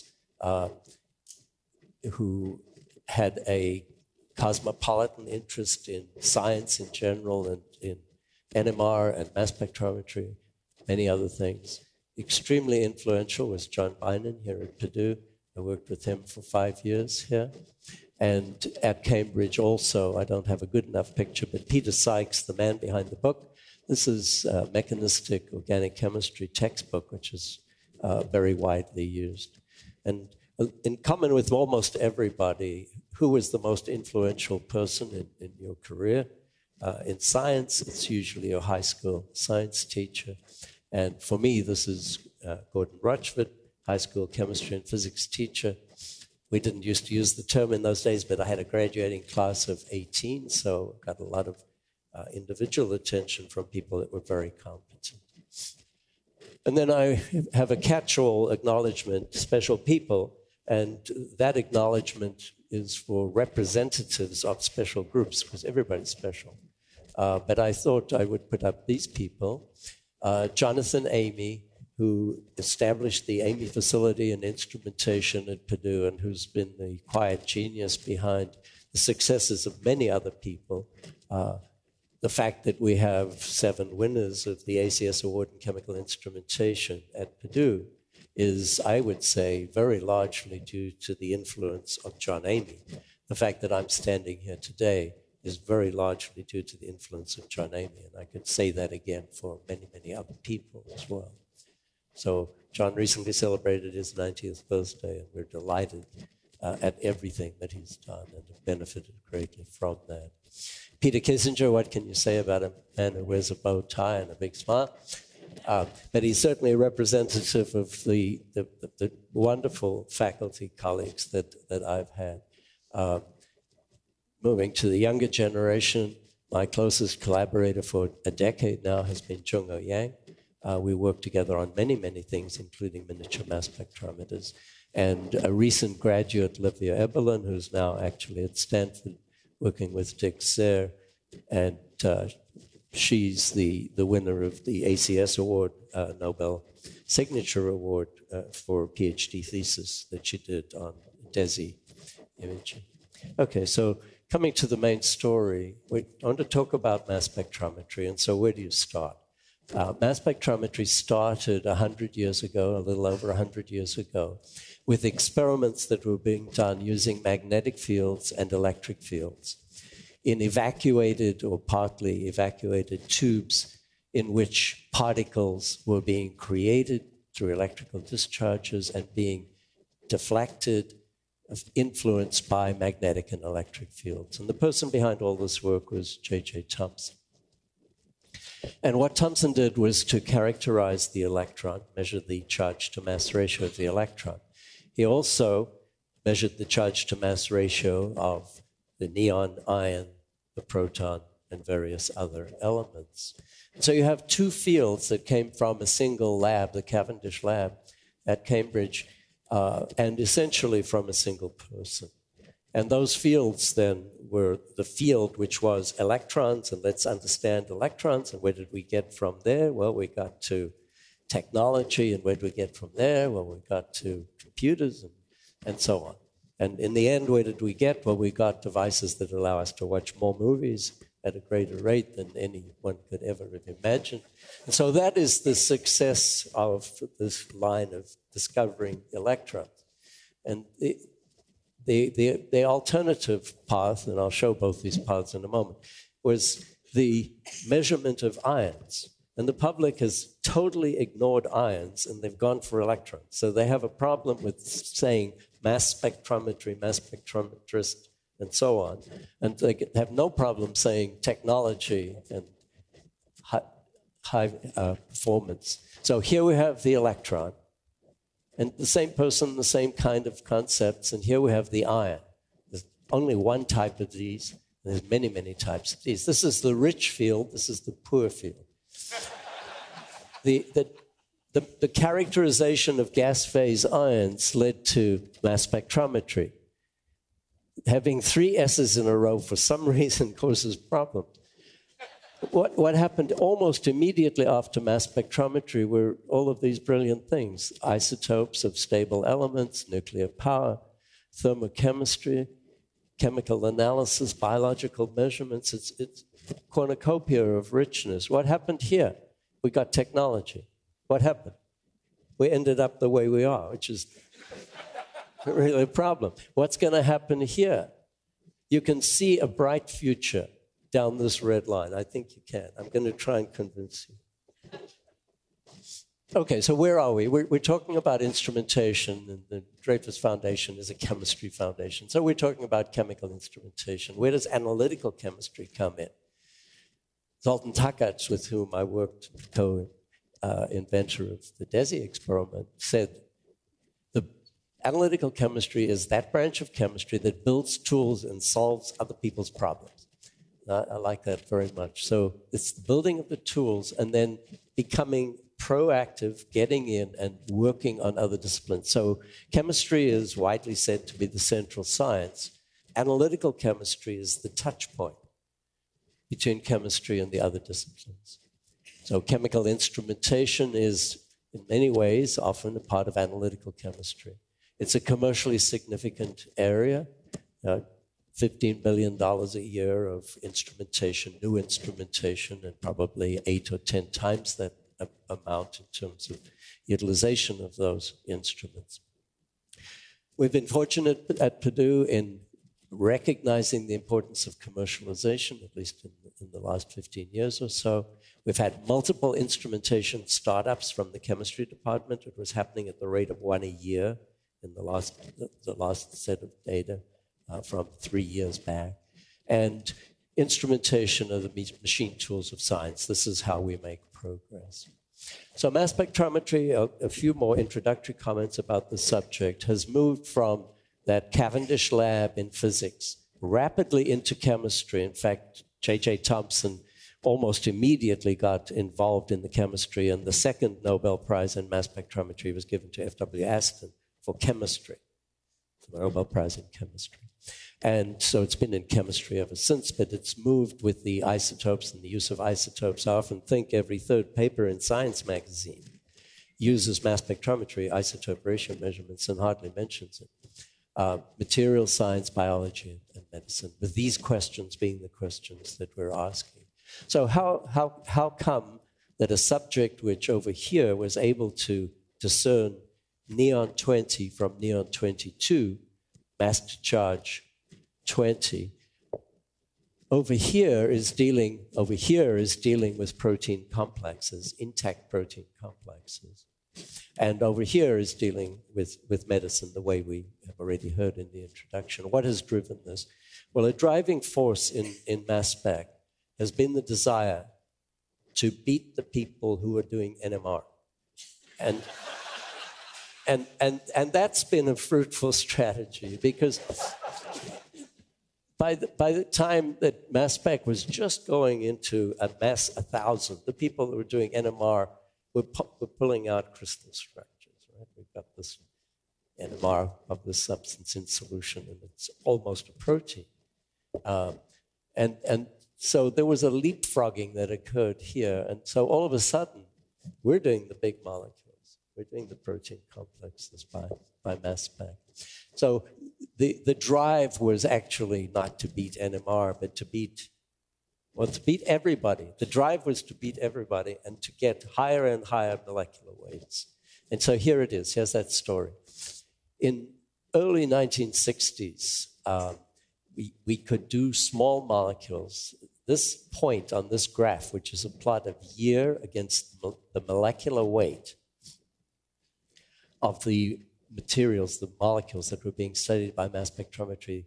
who had a cosmopolitan interest in science in general and in NMR and mass spectrometry, many other things. Extremely influential was John Bynon here at Purdue. I worked with him for 5 years here. And at Cambridge also, I don't have a good enough picture, but Peter Sykes, the man behind the book. This is a mechanistic organic chemistry textbook, which is very widely used. And in common with almost everybody, who was the most influential person in your career? In science, it's usually your high school science teacher. And for me, this is Gordon Rochford, high school chemistry and physics teacher. We didn't used to use the term in those days, but I had a graduating class of 18, so I got a lot of individual attention from people that were very competent. And then I have a catch-all acknowledgement, special people, and that acknowledgement is for representatives of special groups, because everybody's special. But I thought I would put up these people. Jonathan Amy, who established the Amy facility and instrumentation at Purdue, and who's been the quiet genius behind the successes of many other people. The fact that we have 7 winners of the ACS Award in Chemical Instrumentation at Purdue is, I would say, very largely due to the influence of John Amy. The fact that I'm standing here today is very largely due to the influence of John Amy, and I could say that again for many, many other people as well. So John recently celebrated his 90th birthday, and we're delighted at everything that he's done and have benefited greatly from that. Peter Kissinger, what can you say about a man who wears a bow tie and a big smile? But he's certainly a representative of the wonderful faculty colleagues that I've had. Moving to the younger generation, my closest collaborator for a decade now has been Chung-O Yang. We work together on many, many things, including miniature mass spectrometers. And a recent graduate, Livia Eberlin, who's now actually at Stanford working with Dick Sayre, and she's the winner of the ACS Award, Nobel Signature Award for a PhD thesis that she did on DESI imaging. Okay, so coming to the main story, we want to talk about mass spectrometry, and so where do you start? Mass spectrometry started 100 years ago, a little over 100 years ago, with experiments that were being done using magnetic fields and electric fields in evacuated or partly evacuated tubes in which particles were being created through electrical discharges and being deflected, influenced by magnetic and electric fields. And the person behind all this work was J.J. Thomson. And what Thomson did was to characterize the electron, measure the charge to mass ratio of the electron. He also measured the charge to mass ratio of the neon, ion, the proton, and various other elements. So you have 2 fields that came from a single lab, the Cavendish lab at Cambridge, and essentially from a single person. And those fields then were the field which was electrons, and let's understand electrons, and where did we get from there? Well, we got to technology, and where did we get from there? Well, we got to computers and so on. And in the end, where did we get? Well, we got devices that allow us to watch more movies at a greater rate than anyone could ever have imagined. And so that is the success of this line of discovering electrons. And the alternative path, and I'll show both these paths in a moment, was the measurement of ions. And the public has totally ignored ions, and they've gone for electrons. So they have a problem with saying mass spectrometry, mass spectrometrist, and so on. And they have no problem saying technology and high performance. So here we have the electron, and the same person, the same kind of concepts, and here we have the ion. There's only one type of these, and there's many, many types of these. This is the rich field, this is the poor field. The characterization of gas phase ions led to mass spectrometry. Having 3 S's in a row for some reason causes problems. What happened almost immediately after mass spectrometry were all of these brilliant things: isotopes of stable elements, nuclear power, thermochemistry, chemical analysis, biological measurements. It's a cornucopia of richness. What happened here? We got technology. What happened? We ended up the way we are, which is really a problem. What's going to happen here? You can see a bright future down this red line. I think you can. I'm going to try and convince you. Okay, so where are we? We're talking about instrumentation, and the Dreyfus Foundation is a chemistry foundation. So we're talking about chemical instrumentation. Where does analytical chemistry come in? Zoltan Takacs, with whom I worked inventor of the DESI experiment, said the analytical chemistry is that branch of chemistry that builds tools and solves other people's problems. I like that very much. So it's the building of the tools and then becoming proactive, getting in and working on other disciplines. So chemistry is widely said to be the central science. Analytical chemistry is the touch point between chemistry and the other disciplines. So chemical instrumentation is, in many ways, often a part of analytical chemistry. It's a commercially significant area. $15 billion a year of instrumentation, new instrumentation, and probably 8 or 10 times that amount in terms of utilization of those instruments. We've been fortunate at Purdue in recognizing the importance of commercialization, at least in the last 15 years or so. We've had multiple instrumentation startups from the chemistry department. It was happening at the rate of 1 a year in the last set of data from 3 years back. And instrumentation are the machine tools of science. This is how we make progress. So mass spectrometry, a few more introductory comments about the subject, has moved from that Cavendish lab in physics rapidly into chemistry. In fact, J.J. Thomson almost immediately got involved in the chemistry, and the second Nobel Prize in mass spectrometry was given to F.W. Aston for chemistry, the Nobel Prize in chemistry. And so it's been in chemistry ever since, but it's moved with the isotopes and the use of isotopes. I often think every third paper in Science magazine uses mass spectrometry, isotope ratio measurements, and hardly mentions it. Material science, biology, and medicine, with these questions being the questions that we're asking. So how come that a subject which over here was able to discern neon 20 from neon 22, mass to charge 20, over here is dealing with protein complexes, intact protein complexes. And over here is dealing with medicine, the way we have already heard in the introduction. What has driven this? Well, a driving force in mass spec has been the desire to beat the people who are doing NMR. And that's been a fruitful strategy, because by the time that mass spec was just going into a mass 1,000, the people who were doing NMR were pulling out crystal structures, right? We've got this NMR of this substance in solution, and it's almost a protein. And so there was a leapfrogging that occurred here. And so all of a sudden, we're doing the big molecules. We're doing the protein complexes by mass spec. So the drive was actually not to beat NMR, but to beat everybody. The drive was to beat everybody and to get higher and higher molecular weights. And so here it is. Here's that story. In early 1960s, we could do small molecules. This point on this graph, which is a plot of year against the molecular weight of the materials, the molecules that were being studied by mass spectrometry,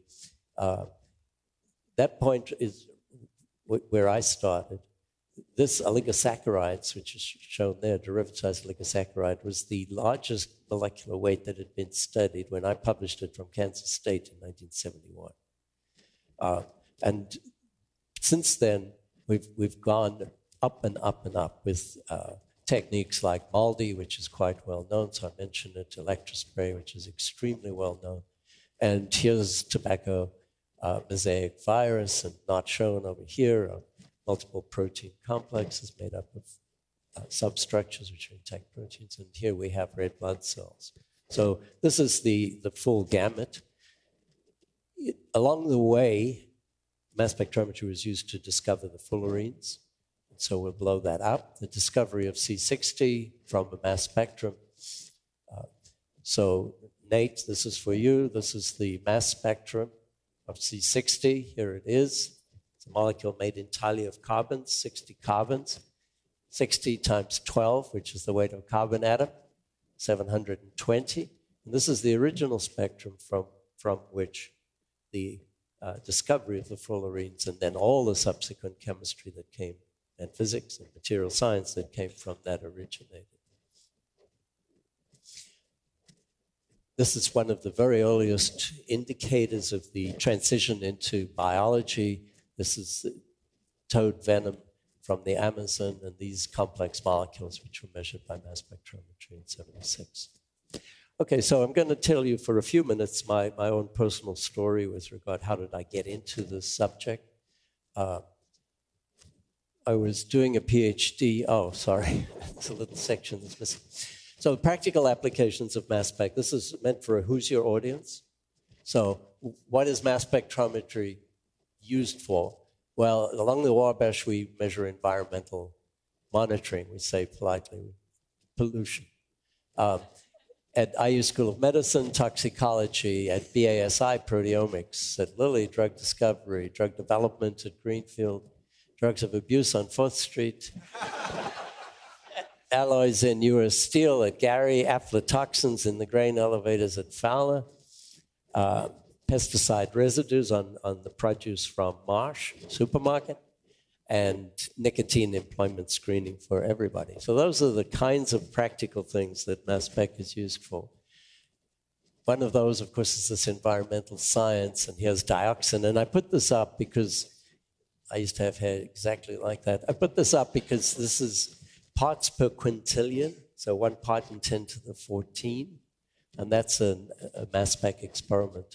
that point is where I started. This oligosaccharides, which is shown there, derivatized oligosaccharide, was the largest molecular weight that had been studied when I published it from Kansas State in 1971. And since then, we've gone up and up and up with techniques like MALDI, which is quite well known, so I mentioned it, electrospray, which is extremely well known. And here's tobacco mosaic virus, and not shown over here are multiple protein complexes made up of substructures, which are intact proteins, and here we have red blood cells. So this is the full gamut. Along the way, mass spectrometry was used to discover the fullerenes, and so we'll blow that up. The discovery of C60 from a mass spectrum. So Nate, this is for you. This is the mass spectrum of C60. Here it is. It's a molecule made entirely of carbons, 60 carbons. 60 times 12, which is the weight of a carbon atom, 720. And this is the original spectrum from which the discovery of the fullerenes and then all the subsequent chemistry that came and physics and material science that came from that originated. This is one of the very earliest indicators of the transition into biology. This is toad venom from the Amazon and these complex molecules which were measured by mass spectrometry in '76. Okay, so I'm going to tell you for a few minutes my own personal story with regard how did I get into this subject. I was doing a PhD. Oh, sorry, it's a little section that's missing. So practical applications of mass spec. This is meant for a who's your audience? So what is mass spectrometry used for? Well, along the Wabash, we measure environmental monitoring, we say politely, pollution. At IU School of Medicine, toxicology, at BASI, proteomics, at Lilly, drug discovery, drug development at Greenfield, drugs of abuse on 4th Street, alloys in US Steel at Gary, aflatoxins in the grain elevators at Fowler, pesticide residues on the produce from Marsh supermarket, and nicotine employment screening for everybody. So those are the kinds of practical things that mass spec is used for. One of those, of course, is this environmental science, and here's dioxin. And I put this up because I used to have hair exactly like that. I put this up because this is parts per quintillion, so 1 part in 10 to the 14, and that's a mass spec experiment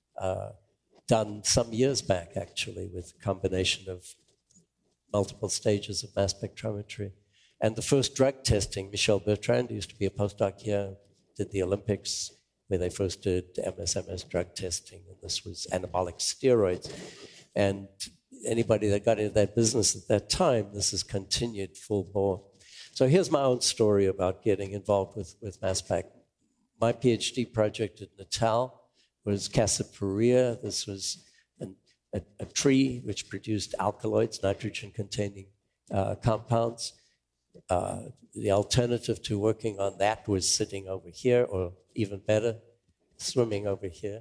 done some years back, actually, with a combination of multiple stages of mass spectrometry. And the first drug testing, Michel Bertrand used to be a postdoc here, did the Olympics, where they first did MSMS drug testing, and this was anabolic steroids. And anybody that got into that business at that time, this has continued full bore. So here's my own story about getting involved with mass spec. My PhD project at Natal was Cassiopeia. This was a tree which produced alkaloids, nitrogen-containing compounds. The alternative to working on that was sitting over here, or even better, swimming over here.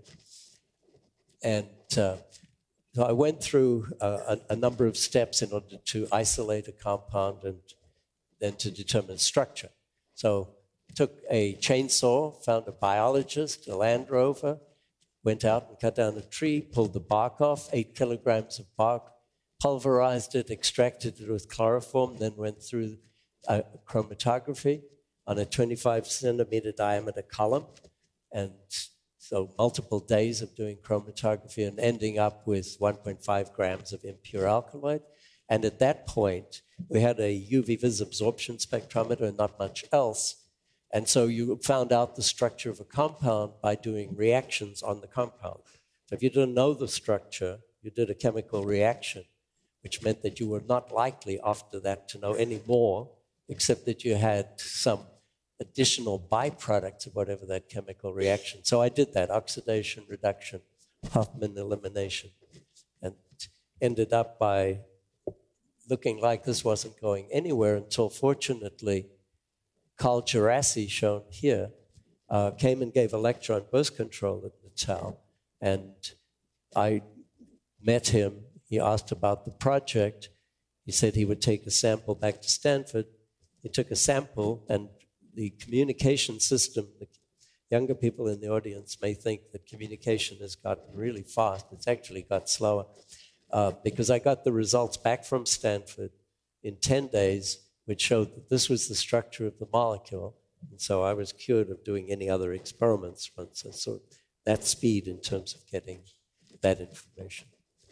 And so I went through a number of steps in order to isolate a compound and then to determine structure. So took a chainsaw, found a biologist, a Land Rover, went out and cut down a tree, pulled the bark off, 8 kilograms of bark, pulverized it, extracted it with chloroform, then went through chromatography on a 25 centimeter diameter column. And so multiple days of doing chromatography and ending up with 1.5 grams of impure alkaloid. And at that point, we had a UV vis absorption spectrometer and not much else. And so you found out the structure of a compound by doing reactions on the compound. So if you didn't know the structure, you did a chemical reaction, which meant that you were not likely after that to know any more, except that you had some additional byproducts of whatever that chemical reaction. So I did that, oxidation, reduction, Huffman elimination, and ended up by looking like this wasn't going anywhere until, fortunately, Carl Gerassi, shown here, came and gave a lecture on birth control at Natal, and I met him. He asked about the project. He said he would take a sample back to Stanford. He took a sample, and the communication system, the younger people in the audience may think that communication has gotten really fast. It's actually got slower, because I got the results back from Stanford in 10 days, which showed that this was the structure of the molecule. And so I was cured of doing any other experiments once I saw that speed in terms of getting that information.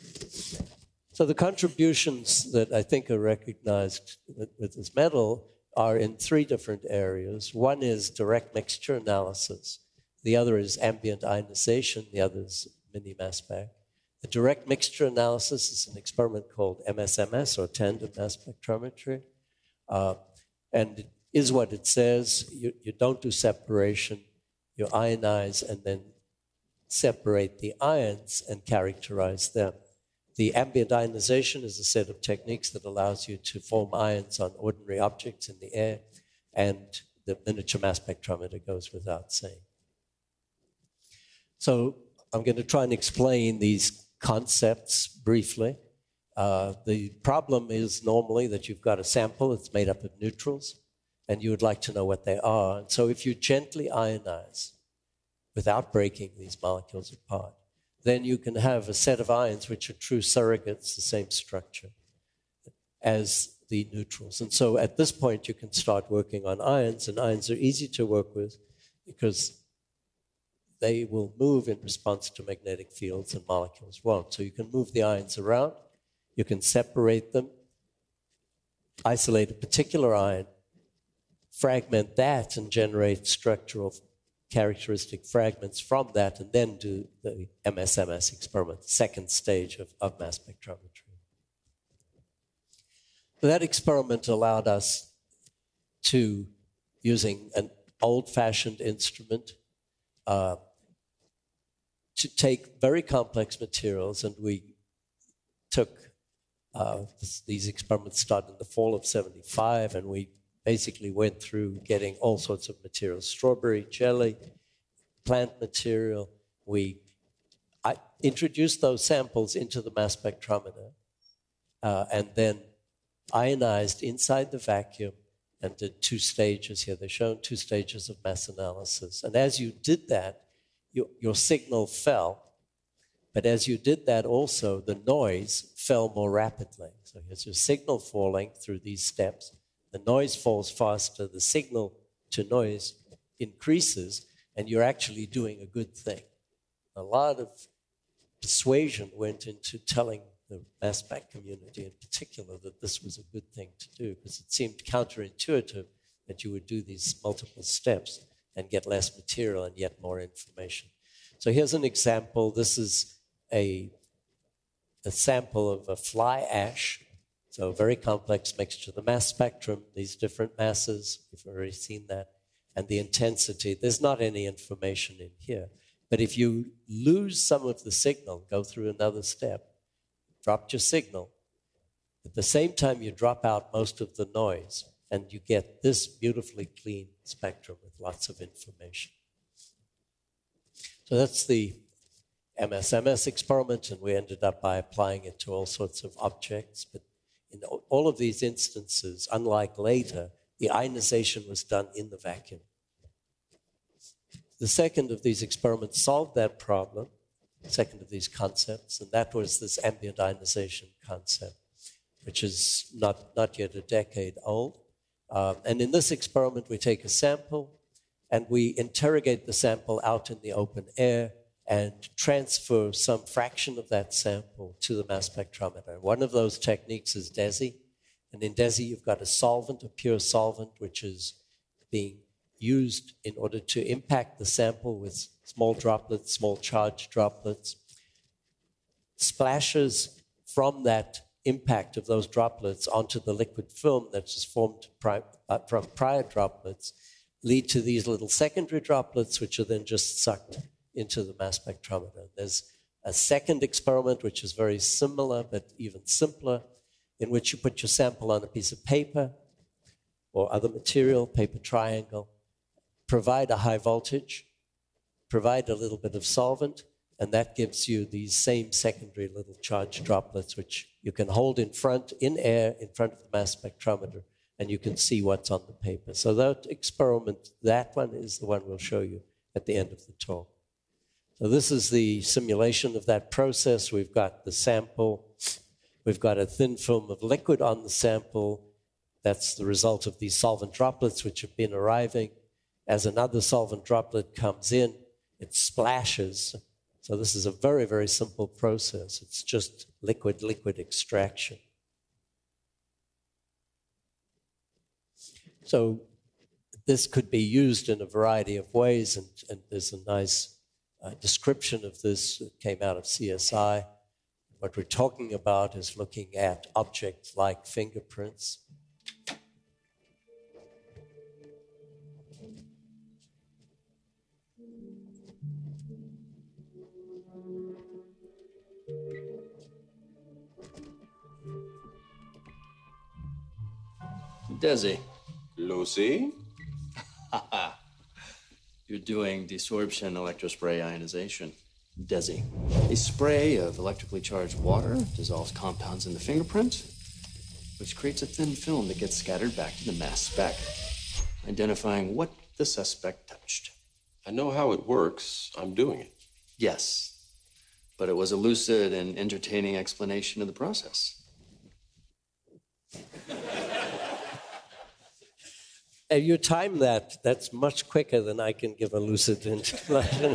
So the contributions that I think are recognized with this medal are in 3 different areas. One is direct mixture analysis. The other is ambient ionization. The other is mini-mass spec. The direct mixture analysis is an experiment called MSMS, or tandem mass spectrometry. And it is what it says. You don't do separation. You ionize and then separate the ions and characterize them. The ambient ionization is a set of techniques that allows you to form ions on ordinary objects in the air, and the miniature mass spectrometer goes without saying. So I'm going to try and explain these concepts briefly. The problem is normally that you've got a sample that's made up of neutrals, and you would like to know what they are. And so if you gently ionize without breaking these molecules apart, then you can have a set of ions which are true surrogates, the same structure as the neutrals. And so at this point, you can start working on ions, and ions are easy to work with because they will move in response to magnetic fields and molecules won't. So you can move the ions around, you can separate them, isolate a particular ion, fragment that and generate structural characteristic fragments from that, and then do the MS-MS experiment, the second stage of mass spectrometry. That experiment allowed us to, using an old-fashioned instrument, to take very complex materials, and we took, these experiments started in the fall of '75, and we basically went through getting all sorts of materials, strawberry jelly, plant material. I introduced those samples into the mass spectrometer and then ionized inside the vacuum and did 2 stages here. They're shown 2 stages of mass analysis. And as you did that, your signal fell. But as you did that also, the noise fell more rapidly. So here's your signal falling through these steps. The noise falls faster, the signal to noise increases, and you're actually doing a good thing. A lot of persuasion went into telling the mass spec community in particular that this was a good thing to do, because it seemed counterintuitive that you would do these multiple steps and get less material and yet more information. So here's an example. This is a sample of a fly ash. So a very complex mixture. The mass spectrum, these different masses, you've already seen that, and the intensity. There's not any information in here. But if you lose some of the signal, go through another step, dropped your signal, at the same time you drop out most of the noise, and you get this beautifully clean spectrum with lots of information. So that's the MS-MS experiment, and we ended up by applying it to all sorts of objects. But in all of these instances, unlike later, the ionization was done in the vacuum. The second of these experiments solved that problem, the second of these concepts, and that was this ambient ionization concept, which is not yet a decade old. And in this experiment, we take a sample, and we interrogate the sample out in the open air and transfer some fraction of that sample to the mass spectrometer. One of those techniques is DESI. And in DESI, you've got a solvent, a pure solvent, which is being used in order to impact the sample with small droplets, small charged droplets. Splashes from that impact of those droplets onto the liquid film that's just formed from prior droplets lead to these little secondary droplets, which are then just sucked into the mass spectrometer. There's a second experiment, which is very similar, but even simpler, in which you put your sample on a piece of paper or other material, paper triangle, provide a high voltage, provide a little bit of solvent, and that gives you these same secondary little charged droplets, which you can hold in air, in front of the mass spectrometer, and you can see what's on the paper. So that experiment, that one is the one we'll show you at the end of the talk. So this is the simulation of that process. We've got the sample. We've got a thin film of liquid on the sample. That's the result of these solvent droplets which have been arriving. As another solvent droplet comes in, it splashes. So this is a very, very simple process. It's just liquid-liquid extraction. So this could be used in a variety of ways, and there's a nice description of this that came out of CSI. What we're talking about is looking at objects like fingerprints. Desi. Lucy? You're doing desorption electrospray ionization. DESI. A spray of electrically charged water dissolves compounds in the fingerprint, which creates a thin film that gets scattered back to the mass spec, identifying what the suspect touched. I know how it works. I'm doing it. Yes, but it was a lucid and entertaining explanation of the process. You time that's much quicker than I can give a lucid explanation.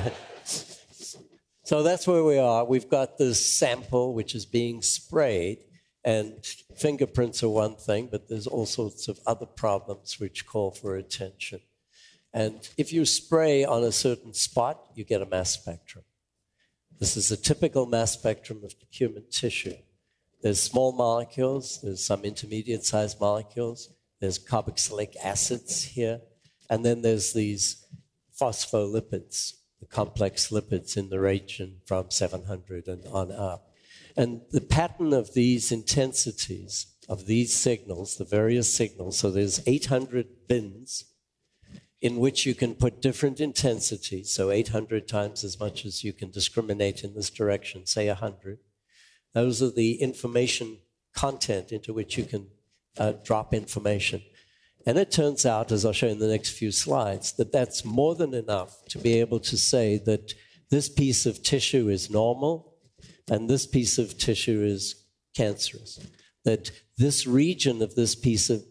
So that's where we are. We've got this sample which is being sprayed, and fingerprints are one thing, but there's all sorts of other problems which call for attention. And if you spray on a certain spot, you get a mass spectrum. This is a typical mass spectrum of human tissue. There's small molecules, there's some intermediate-sized molecules, there's carboxylic acids here, and then there's these phospholipids, the complex lipids in the region from 700 and on up. And the pattern of these intensities, of these signals, the various signals, so there's 800 bins in which you can put different intensities, so 800 times as much as you can discriminate in this direction, say 100. Those are the information content into which you can drop information. And it turns out, as I'll show in the next few slides, that that's more than enough to be able to say that this piece of tissue is normal and this piece of tissue is cancerous. That this region of this piece of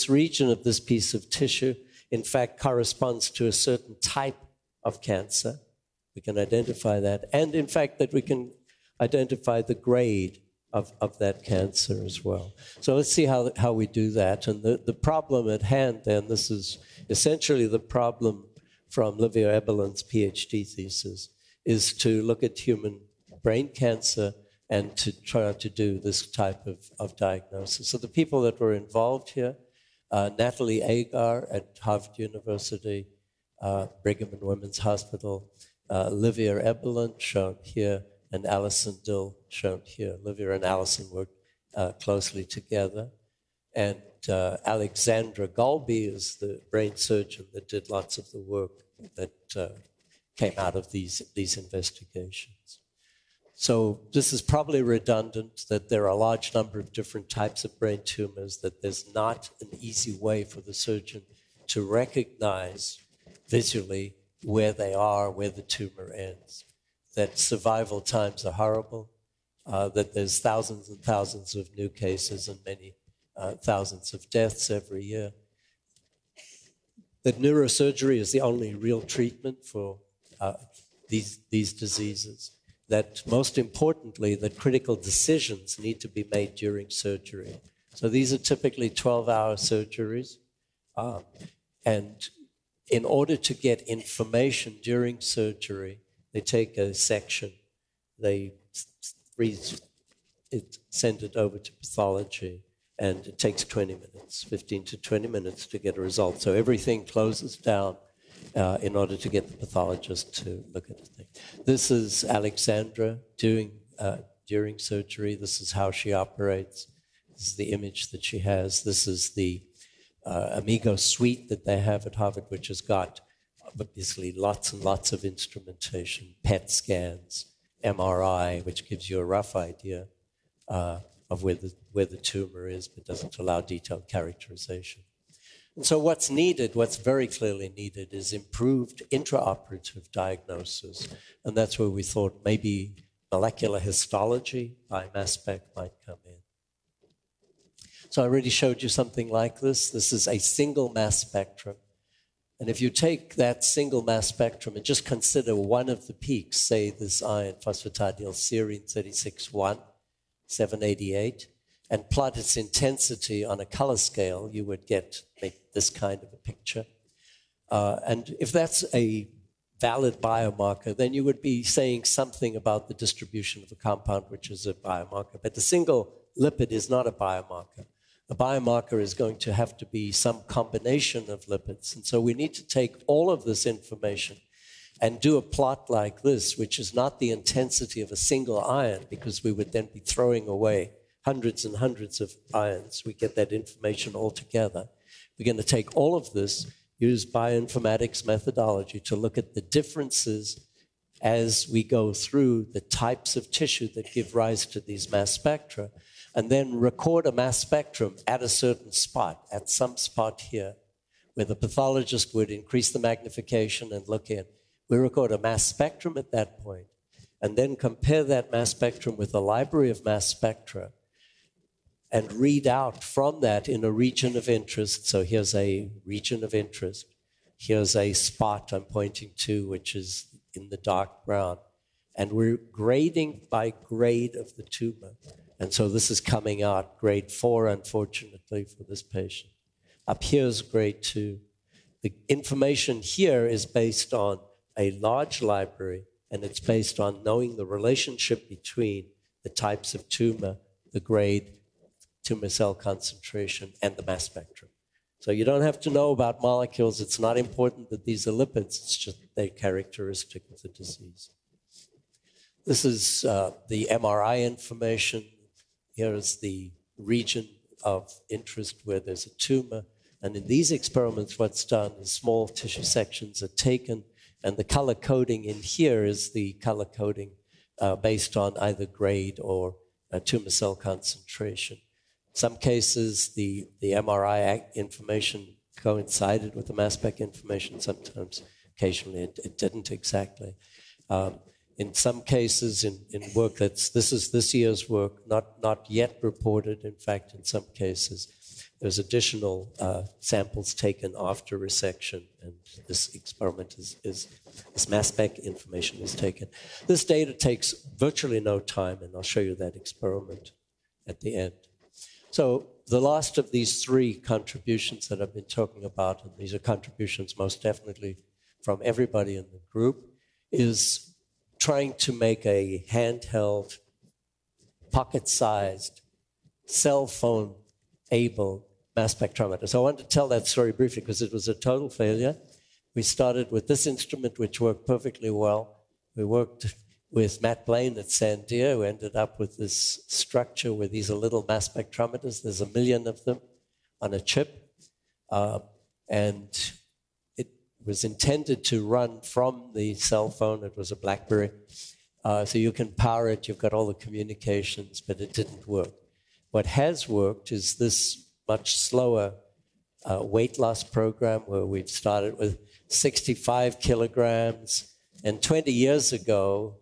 tissue, in fact, corresponds to a certain type of cancer. We can identify that. And in fact, that we can identify the grade of that cancer as well. So let's see how we do that. And the problem at hand then, this is essentially the problem from Livia Ebelin's PhD thesis, is to look at human brain cancer and to try to do this type of diagnosis. So the people that were involved here, Natalie Agar at Hovde University, Brigham and Women's Hospital, Livia Ebelin, shown here, and Alison Dill, shown here. Livia and Alison worked closely together. And Alexandra Golby is the brain surgeon that did lots of the work that came out of these investigations. So this is probably redundant, that there are a large number of different types of brain tumors, that there's not an easy way for the surgeon to recognize visually where they are, where the tumor ends. That survival times are horrible, that there's thousands and thousands of new cases and many thousands of deaths every year. That neurosurgery is the only real treatment for these diseases. That most importantly, that critical decisions need to be made during surgery. So these are typically 12-hour surgeries. And in order to get information during surgery, they take a section, they send it over to pathology, and it takes 20 minutes, 15 to 20 minutes to get a result. So everything closes down in order to get the pathologist to look at the thing. This is Alexandra during surgery. This is how she operates. This is the image that she has. This is the Amigo suite that they have at Harvard, which has got obviously lots and lots of instrumentation, PET scans, MRI, which gives you a rough idea of where the tumor is, but doesn't allow detailed characterization. And so what's needed, what's very clearly needed, is improved intraoperative diagnosis. And that's where we thought maybe molecular histology by mass spec might come in. So I already showed you something like this. This is a single mass spectrum. And if you take that single mass spectrum and just consider one of the peaks, say this iron phosphatidyl serine 36-1, 788, and plot its intensity on a color scale, you would get this kind of a picture. And if that's a valid biomarker, then you would be saying something about the distribution of a compound, which is a biomarker. But the single lipid is not a biomarker. A biomarker is going to have to be some combination of lipids. And so we need to take all of this information and do a plot like this, which is not the intensity of a single ion, because we would then be throwing away hundreds and hundreds of ions. We get that information all together. We're going to take all of this, use bioinformatics methodology to look at the differences as we go through the types of tissue that give rise to these mass spectra, and then record a mass spectrum at a certain spot, at some spot here, where the pathologist would increase the magnification and look in. We record a mass spectrum at that point, and then compare that mass spectrum with a library of mass spectra, and read out from that in a region of interest. So here's a region of interest. Here's a spot I'm pointing to, which is in the dark brown. And we're grading by grade of the tumor. And so this is coming out grade 4, unfortunately, for this patient. Up here's grade 2. The information here is based on a large library, and it's based on knowing the relationship between the types of tumor, the grade, tumor cell concentration, and the mass spectrum. So you don't have to know about molecules. It's not important that these are lipids. It's just they're characteristic of the disease. This is the MRI information. Here is the region of interest where there's a tumor. And in these experiments, what's done is small tissue sections are taken, and the color coding in here is the color coding based on either grade or tumor cell concentration. Some cases, the MRI information coincided with the mass spec information. Sometimes, occasionally, it didn't exactly. In some cases, in work this is this year's work, not yet reported. In fact, in some cases, there's additional samples taken after resection, and this experiment this mass spec information is taken. This data takes virtually no time, and I'll show you that experiment at the end. So the last of these 3 contributions that I've been talking about, and these are contributions most definitely from everybody in the group, is trying to make a handheld, pocket-sized, cell phone-able mass spectrometer. So I want to tell that story briefly because it was a total failure. We started with this instrument, which worked perfectly well. We worked with Matt Blaine at Sandia, who ended up with this structure where these are little mass spectrometers. There's 1 million of them on a chip. And it was intended to run from the cell phone. It was a BlackBerry. So you can power it. You've got all the communications, but it didn't work. What has worked is this much slower weight loss program where we've started with 65 kilograms. And 20 years ago,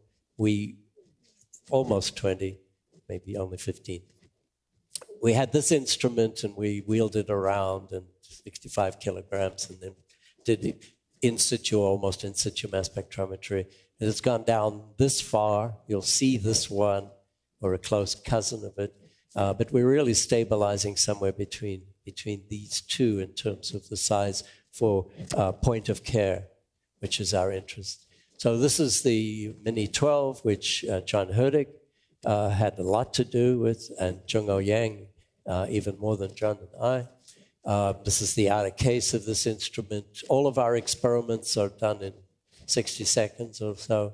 almost 20, maybe only 15. We had this instrument and we wheeled it around and 65 kilograms and then did it in situ, almost in situ mass spectrometry. And it's gone down this far. You'll see this one or a close cousin of it. But we're really stabilizing somewhere between these 2 in terms of the size for point of care, which is our interest. So this is the Mini 12, which John Herdig had a lot to do with, and Jung-Oh Yang even more than John and I. This is the outer case of this instrument. All of our experiments are done in 60 seconds or so.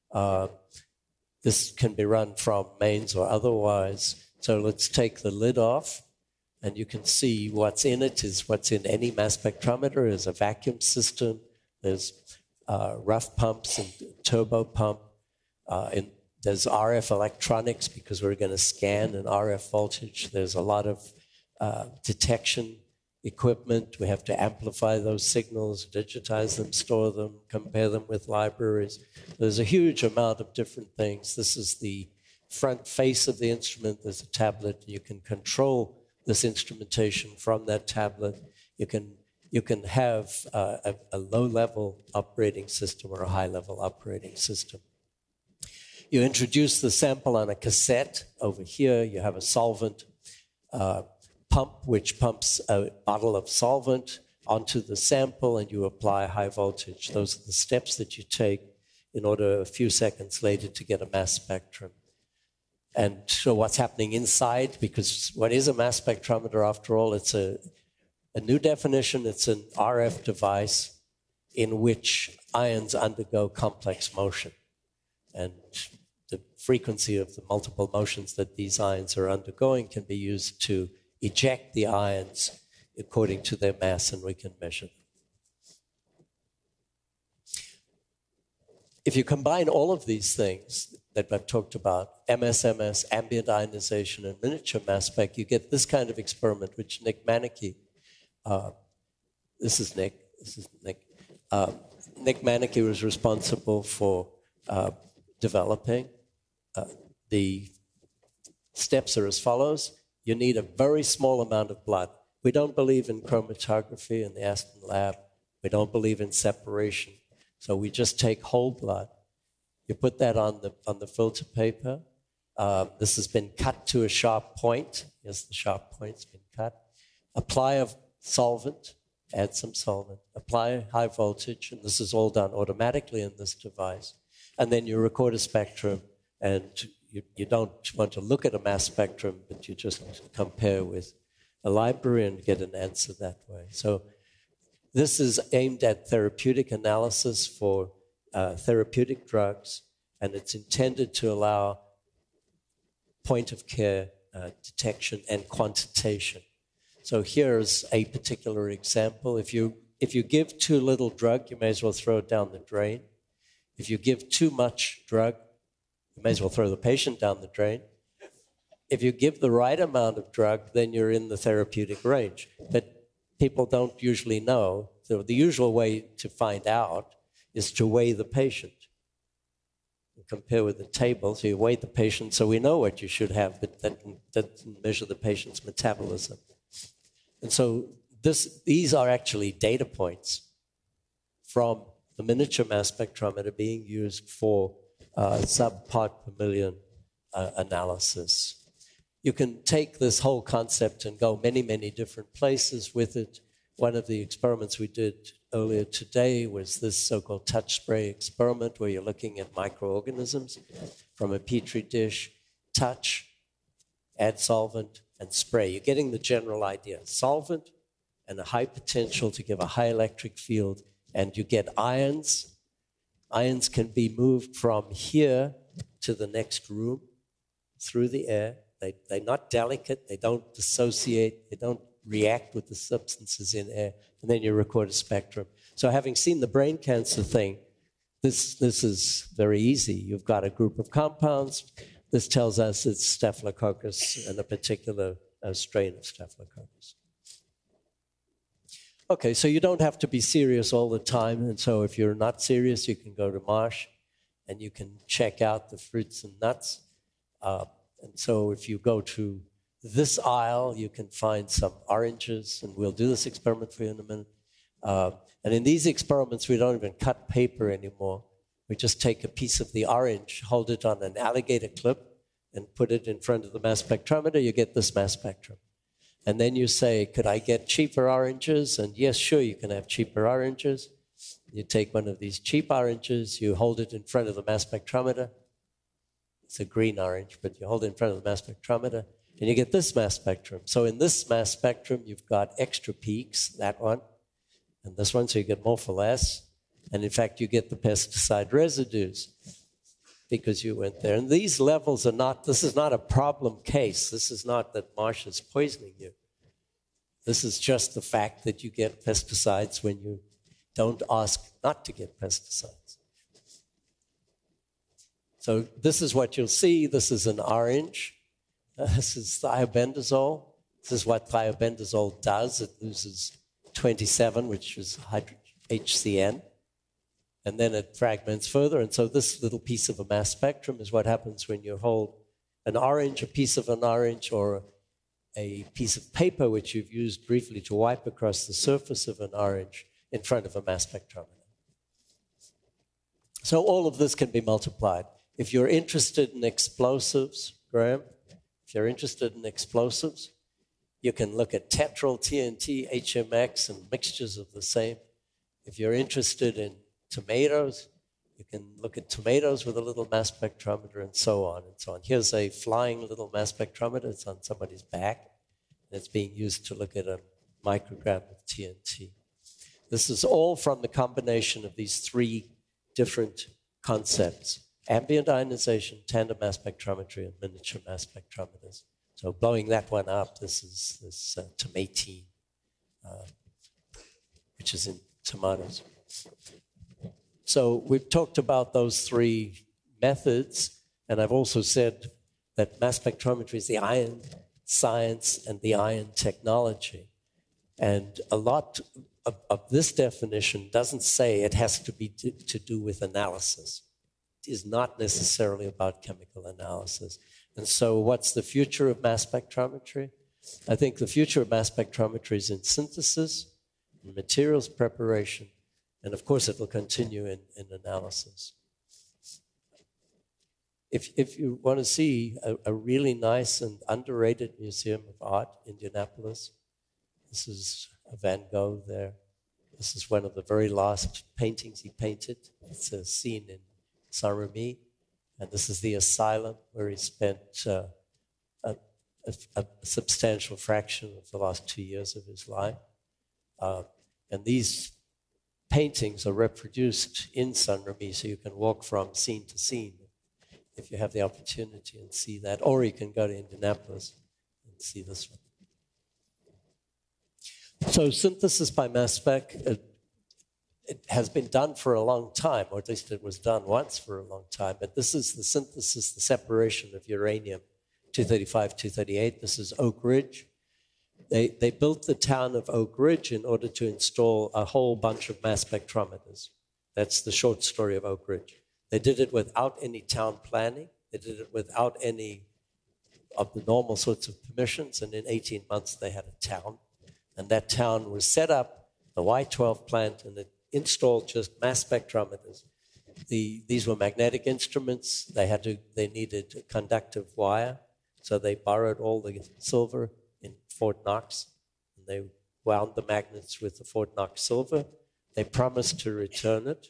This can be run from mains or otherwise. So let's take the lid off, and you can see what's in it is what's in any mass spectrometer. There's a vacuum system. There's rough pumps and turbo pump. There's RF electronics because we're going to scan an RF voltage. There's a lot of detection equipment. We have to amplify those signals, digitize them, store them, compare them with libraries. There's a huge amount of different things. This is the front face of the instrument. There's a tablet. You can control this instrumentation from that tablet. You can have a low-level operating system or a high-level operating system. You introduce the sample on a cassette. Over here, you have a solvent pump, which pumps a bottle of solvent onto the sample, and you apply high voltage. Those are the steps that you take in order a few seconds later to get a mass spectrum. And so what's happening inside, because what is a mass spectrometer after all? It's a new definition. It's an RF device in which ions undergo complex motion. And the frequency of the multiple motions that these ions are undergoing can be used to eject the ions according to their mass, and we can measure them. if you combine all of these things that I've talked about, MSMS, ambient ionization, and miniature mass spec, you get this kind of experiment, which Nick Mannicky, this is Nick. Nick Mannicky was responsible for developing. The steps are as follows. You need a very small amount of blood. We don't believe in chromatography in the Aston lab. We don't believe in separation. So we just take whole blood. You put that on the filter paper. This has been cut to a sharp point. Yes, the sharp point's been cut. Apply a solvent, add some solvent, apply high voltage, and this is all done automatically in this device. And then you record a spectrum, and you don't want to look at a mass spectrum, but you just compare with a library and get an answer that way. So this is aimed at therapeutic analysis for therapeutic drugs, and it's intended to allow point-of-care detection and quantitation. So here's a particular example. If you give too little drug, you may as well throw it down the drain. If you give too much drug, you may as well throw the patient down the drain. If you give the right amount of drug, then you're in the therapeutic range. But people don't usually know. So the usual way to find out is to weigh the patient. You compare with the table, so you weigh the patient, so we know what you should have, but that doesn't measure the patient's metabolism. And so these are actually data points from the miniature mass spectrometer being used for sub-part per million analysis. You can take this whole concept and go many, many different places with it. One of the experiments we did earlier today was this so-called touch spray experiment where you're looking at microorganisms from a petri dish, touch, add solvent, and spray. You're getting the general idea. Solvent and a high potential to give a high electric field, and you get ions. Ions can be moved from here to the next room through the air. They're not delicate. They don't dissociate. They don't react with the substances in air. And then you record a spectrum. So having seen the brain cancer thing, this is very easy. You've got a group of compounds. This tells us it's Staphylococcus and a particular strain of Staphylococcus. Okay, so you don't have to be serious all the time. And so if you're not serious, you can go to Marsh and you can check out the fruits and nuts. And so if you go to this aisle, you can find some oranges, and we'll do this experiment for you in a minute. And in these experiments, we don't even cut paper anymore. We just take a piece of the orange, hold it on an alligator clip, and put it in front of the mass spectrometer. You get this mass spectrum. And then you say, could I get cheaper oranges? And yes, sure, you can have cheaper oranges. You take one of these cheap oranges, you hold it in front of the mass spectrometer. It's a green orange, but you hold it in front of the mass spectrometer, and you get this mass spectrum. So in this mass spectrum, you've got extra peaks, that one, and this one, so you get more for less. And in fact, you get the pesticide residues because you went there. And these levels are not, this is not a problem case. This is not that Marsh is poisoning you. This is just the fact that you get pesticides when you don't ask not to get pesticides. So this is what you'll see. This is an orange. This is thiobendazole. This is what thiobendazole does. It loses 27, which is HCN. And then it fragments further. And so this little piece of a mass spectrum is what happens when you hold an orange, a piece of an orange, or a piece of paper, which you've used briefly to wipe across the surface of an orange in front of a mass spectrometer. So all of this can be multiplied. If you're interested in explosives, Graham, if you're interested in explosives, you can look at tetryl, TNT, HMX, and mixtures of the same. If you're interested in tomatoes, you can look at tomatoes with a little mass spectrometer, and so on and so on. Here's a flying little mass spectrometer. It's on somebody's back, and it's being used to look at a microgram of TNT. This is all from the combination of these three different concepts: ambient ionization, tandem mass spectrometry, and miniature mass spectrometers. So blowing that one up, this is this tomatine, which is in tomatoes. So we've talked about those three methods, and I've also said that mass spectrometry is the iron science and the iron technology. And a lot of this definition doesn't say it has to be to do with analysis. It is not necessarily about chemical analysis. And so what's the future of mass spectrometry? I think the future of mass spectrometry is in synthesis, in materials preparation, and of course it will continue in analysis. If you want to see a really nice and underrated museum of art, Indianapolis, this is a Van Gogh there. This is one of the very last paintings he painted. It's a scene in Saint-Remy, and this is the asylum where he spent a substantial fraction of the last 2 years of his life. And these paintings are reproduced in Saint-Remy, so you can walk from scene to scene if you have the opportunity and see that. Or you can go to Indianapolis and see this one. So synthesis by mass spec, it has been done for a long time, or at least it was done once for a long time. But this is the synthesis, the separation of uranium-235, 238. This is Oak Ridge. They built the town of Oak Ridge in order to install a whole bunch of mass spectrometers. That's the short story of Oak Ridge. They did it without any town planning. They did it without any of the normal sorts of permissions. And in 18 months, they had a town. And that town was set up, the Y12 plant, and it installed just mass spectrometers. These were magnetic instruments. They needed a conductive wire. So they borrowed all the silver in Fort Knox, and they wound the magnets with the Fort Knox silver. They promised to return it.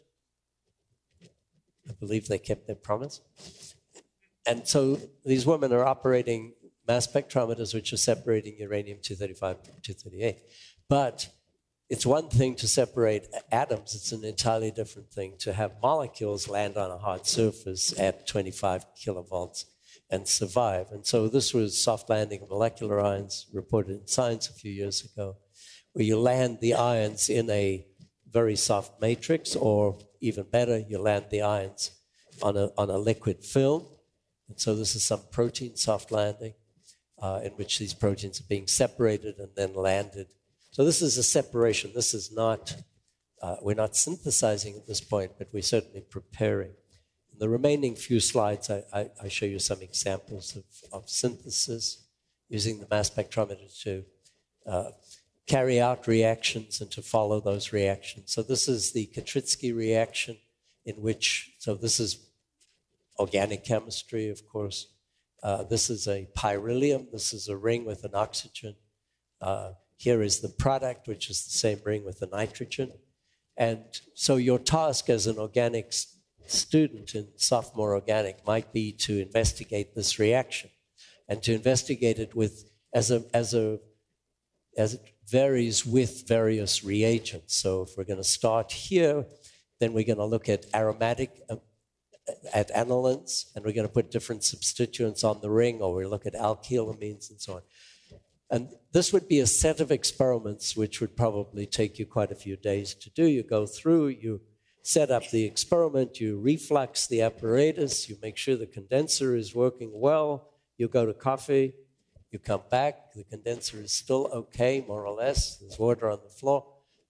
I believe they kept their promise. And so these women are operating mass spectrometers which are separating uranium-235 from 238. But it's one thing to separate atoms. It's an entirely different thing to have molecules land on a hard surface at 25 kilovolts and survive. And so this was soft landing of molecular ions reported in Science a few years ago, where you land the ions in a very soft matrix, or even better, you land the ions on a liquid film. And so this is some protein soft landing in which these proteins are being separated and then landed. So this is a separation. This is not, we're not synthesizing at this point, but we're certainly preparing. In the remaining few slides, I show you some examples of synthesis using the mass spectrometer to carry out reactions and to follow those reactions. So this is the Katritsky reaction in which, so this is organic chemistry, of course. This is a pyrrhelium. This is a ring with an oxygen. Here is the product, which is the same ring with the nitrogen. And so your task as an organic student in sophomore organic might be to investigate this reaction and to investigate it with, as it varies with various reagents. So if we're going to start here, then we're going to look at aromatic, at anilines, and we're going to put different substituents on the ring, or we'll look at alkylamines and so on. And this would be a set of experiments which would probably take you quite a few days to do. You go through, you set up the experiment, you reflux the apparatus, you make sure the condenser is working well, you go to coffee, you come back, the condenser is still okay, more or less, there's water on the floor.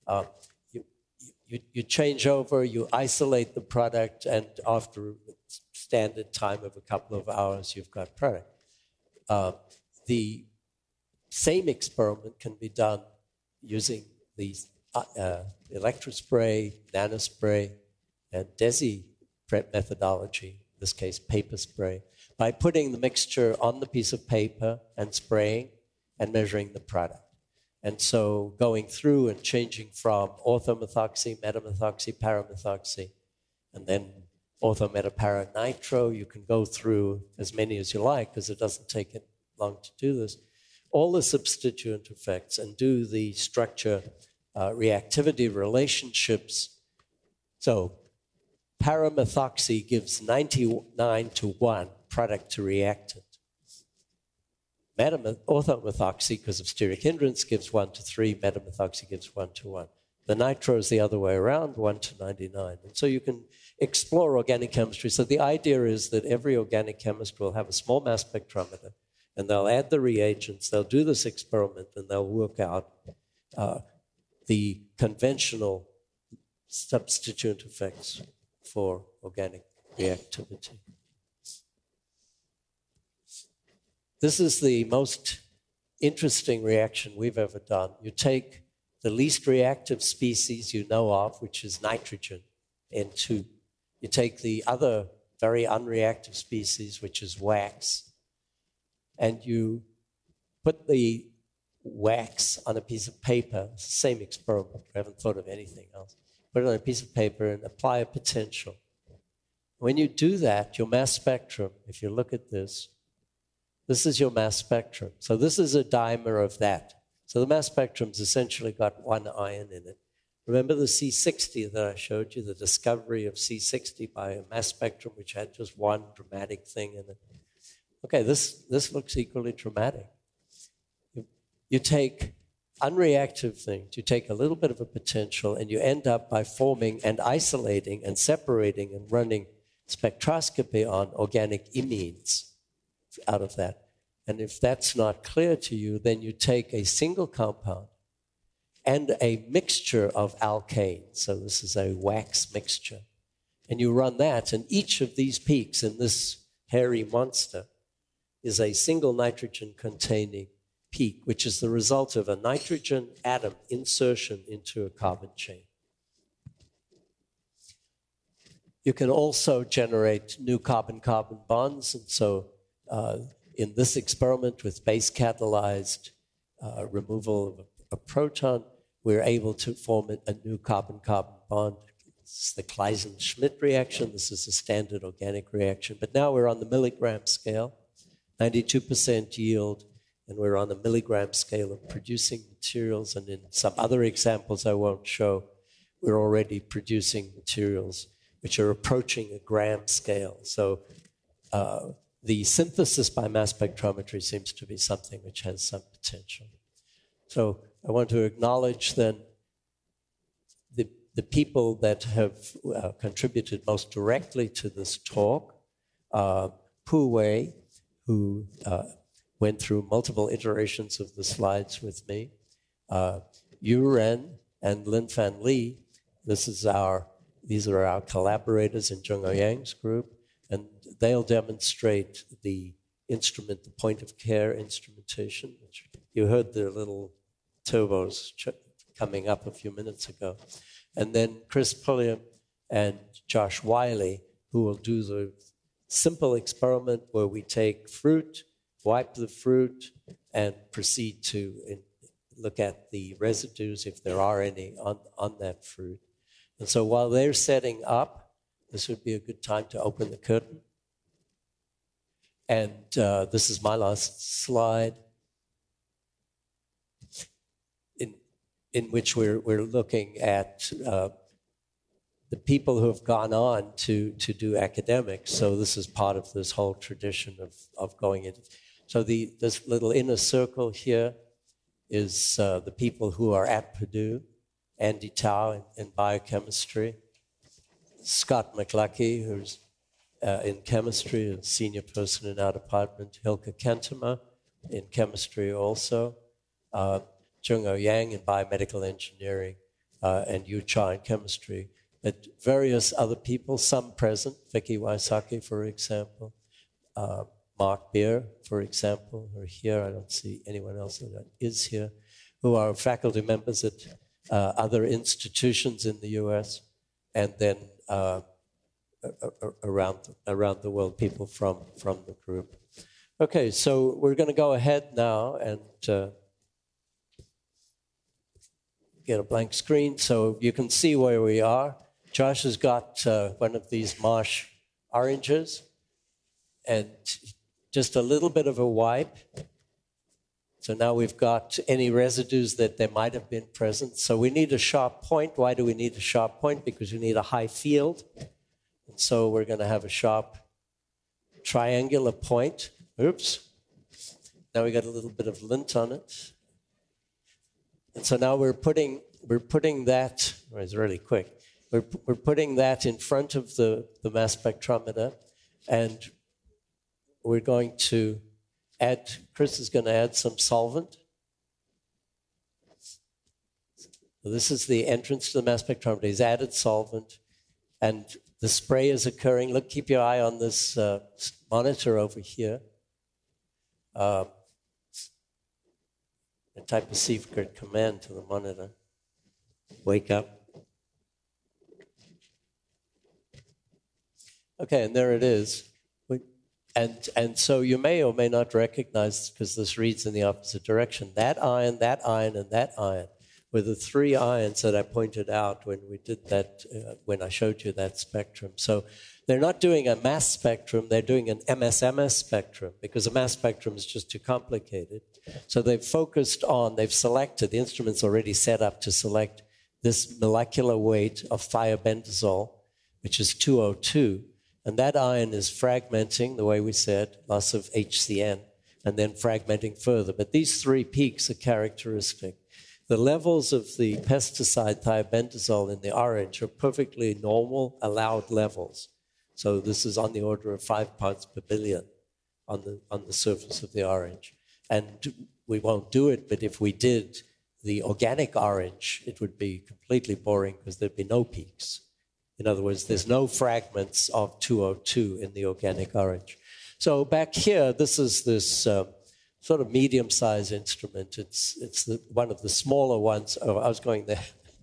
You change over, you isolate the product, and after a standard time of a couple of hours, you've got product. The same experiment can be done using the electrospray, nanospray, and DESI methodology, in this case paper spray, by putting the mixture on the piece of paper and spraying and measuring the product. And so going through and changing from orthomethoxy, metamethoxy, paramethoxy, and then orthometaparanitro, you can go through as many as you like because it doesn't take it long to do this. All the substituent effects and do the structure reactivity relationships. So paramethoxy gives 99-to-1 product to reactant. Orthomethoxy, because of steric hindrance, gives 1-to-3. Metamethoxy gives 1-to-1. The nitro is the other way around, 1 to 99. And so you can explore organic chemistry. So the idea is that every organic chemist will have a small mass spectrometer, and they'll add the reagents, they'll do this experiment, and they'll work out the conventional substituent effects for organic reactivity. This is the most interesting reaction we've ever done. You take the least reactive species you know of, which is nitrogen, N2. You take the other very unreactive species, which is wax, and you put the wax on a piece of paper, same experiment, I haven't thought of anything else. Put it on a piece of paper and apply a potential. When you do that, your mass spectrum, if you look at this is your mass spectrum. So this is a dimer of that. So the mass spectrum's essentially got one ion in it. Remember the C60 that I showed you, the discovery of C60 by a mass spectrum which had just one dramatic thing in it? Okay, this looks equally dramatic. You take unreactive things, you take a little bit of a potential, and you end up by forming and isolating and separating and running spectroscopy on organic imines out of that. And if that's not clear to you, then you take a single compound and a mixture of alkanes. So this is a wax mixture. And you run that, and each of these peaks in this hairy monster is a single nitrogen-containing peak, which is the result of a nitrogen atom insertion into a carbon chain. You can also generate new carbon-carbon bonds, and so in this experiment with base-catalyzed removal of a proton, we're able to form a new carbon-carbon bond. This is the Kleisen-Schmidt reaction. This is a standard organic reaction. But now we're on the milligram scale, 92% yield, and we're on a milligram scale of producing materials. And in some other examples I won't show, we're already producing materials which are approaching a gram scale. So the synthesis by mass spectrometry seems to be something which has some potential. So I want to acknowledge then the people that have contributed most directly to this talk. Pu Wei, who went through multiple iterations of the slides with me. Yu Ren and Lin Fan Li, these are our collaborators in Zheng Ouyang's group, and they'll demonstrate the instrument, the point of care instrumentation, which you heard the little turbos coming up a few minutes ago. And then Chris Pulliam and Josh Wiley, who will do the simple experiment where we take fruit, wipe the fruit, and proceed to look at the residues, if there are any, on that fruit. And so while they're setting up, this would be a good time to open the curtain. And this is my last slide, in which we're looking at the people who have gone on to do academics. So this is part of this whole tradition of going into. So this little inner circle here is the people who are at Purdue. Andy Tao in biochemistry, Scott McLuckie, who's in chemistry, a senior person in our department, Hilke Kentema in chemistry also, Zheng Ouyang in biomedical engineering, and Yu Cha in chemistry. But various other people, some present, Vicky Waisaki, for example, Mark Beer, for example, are here. I don't see anyone else that is here, who are faculty members at other institutions in the US, and then around the world, people from the group. Okay, so we're going to go ahead now and get a blank screen so you can see where we are. Josh has got one of these marsh oranges and just a little bit of a wipe. So now we've got any residues that there might have been present. So we need a sharp point. Why do we need a sharp point? Because we need a high field. And so we're going to have a sharp triangular point. Oops. Now we got a little bit of lint on it. And so now we're putting we're putting that, it's really quick, we're putting that in front of the mass spectrometer, and we're going to add, Chris is going to add some solvent. So this is the entrance to the mass spectrometer. He's added solvent, and the spray is occurring. Look, keep your eye on this monitor over here. I type a secret command to the monitor. Wake up. Okay, and there it is. And so you may or may not recognize, because this reads in the opposite direction, that ion, and that ion were the three ions that I pointed out when we did that, when I showed you that spectrum. So they're not doing a mass spectrum, they're doing an MS-MS spectrum, because a mass spectrum is just too complicated. So they've focused on, they've selected, the instrument's already set up to select this molecular weight of thiobendazole, which is 202. And that ion is fragmenting, the way we said, loss of HCN, and then fragmenting further. But these three peaks are characteristic. The levels of the pesticide thiobendazole in the orange are perfectly normal, allowed levels. So this is on the order of 5 parts per billion on the surface of the orange. And we won't do it, but if we did the organic orange, it would be completely boring because there'd be no peaks. In other words, there's no fragments of 202 in the organic orange. So back here, this is this sort of medium-sized instrument. It's one of the smaller ones. Oh, I was going there.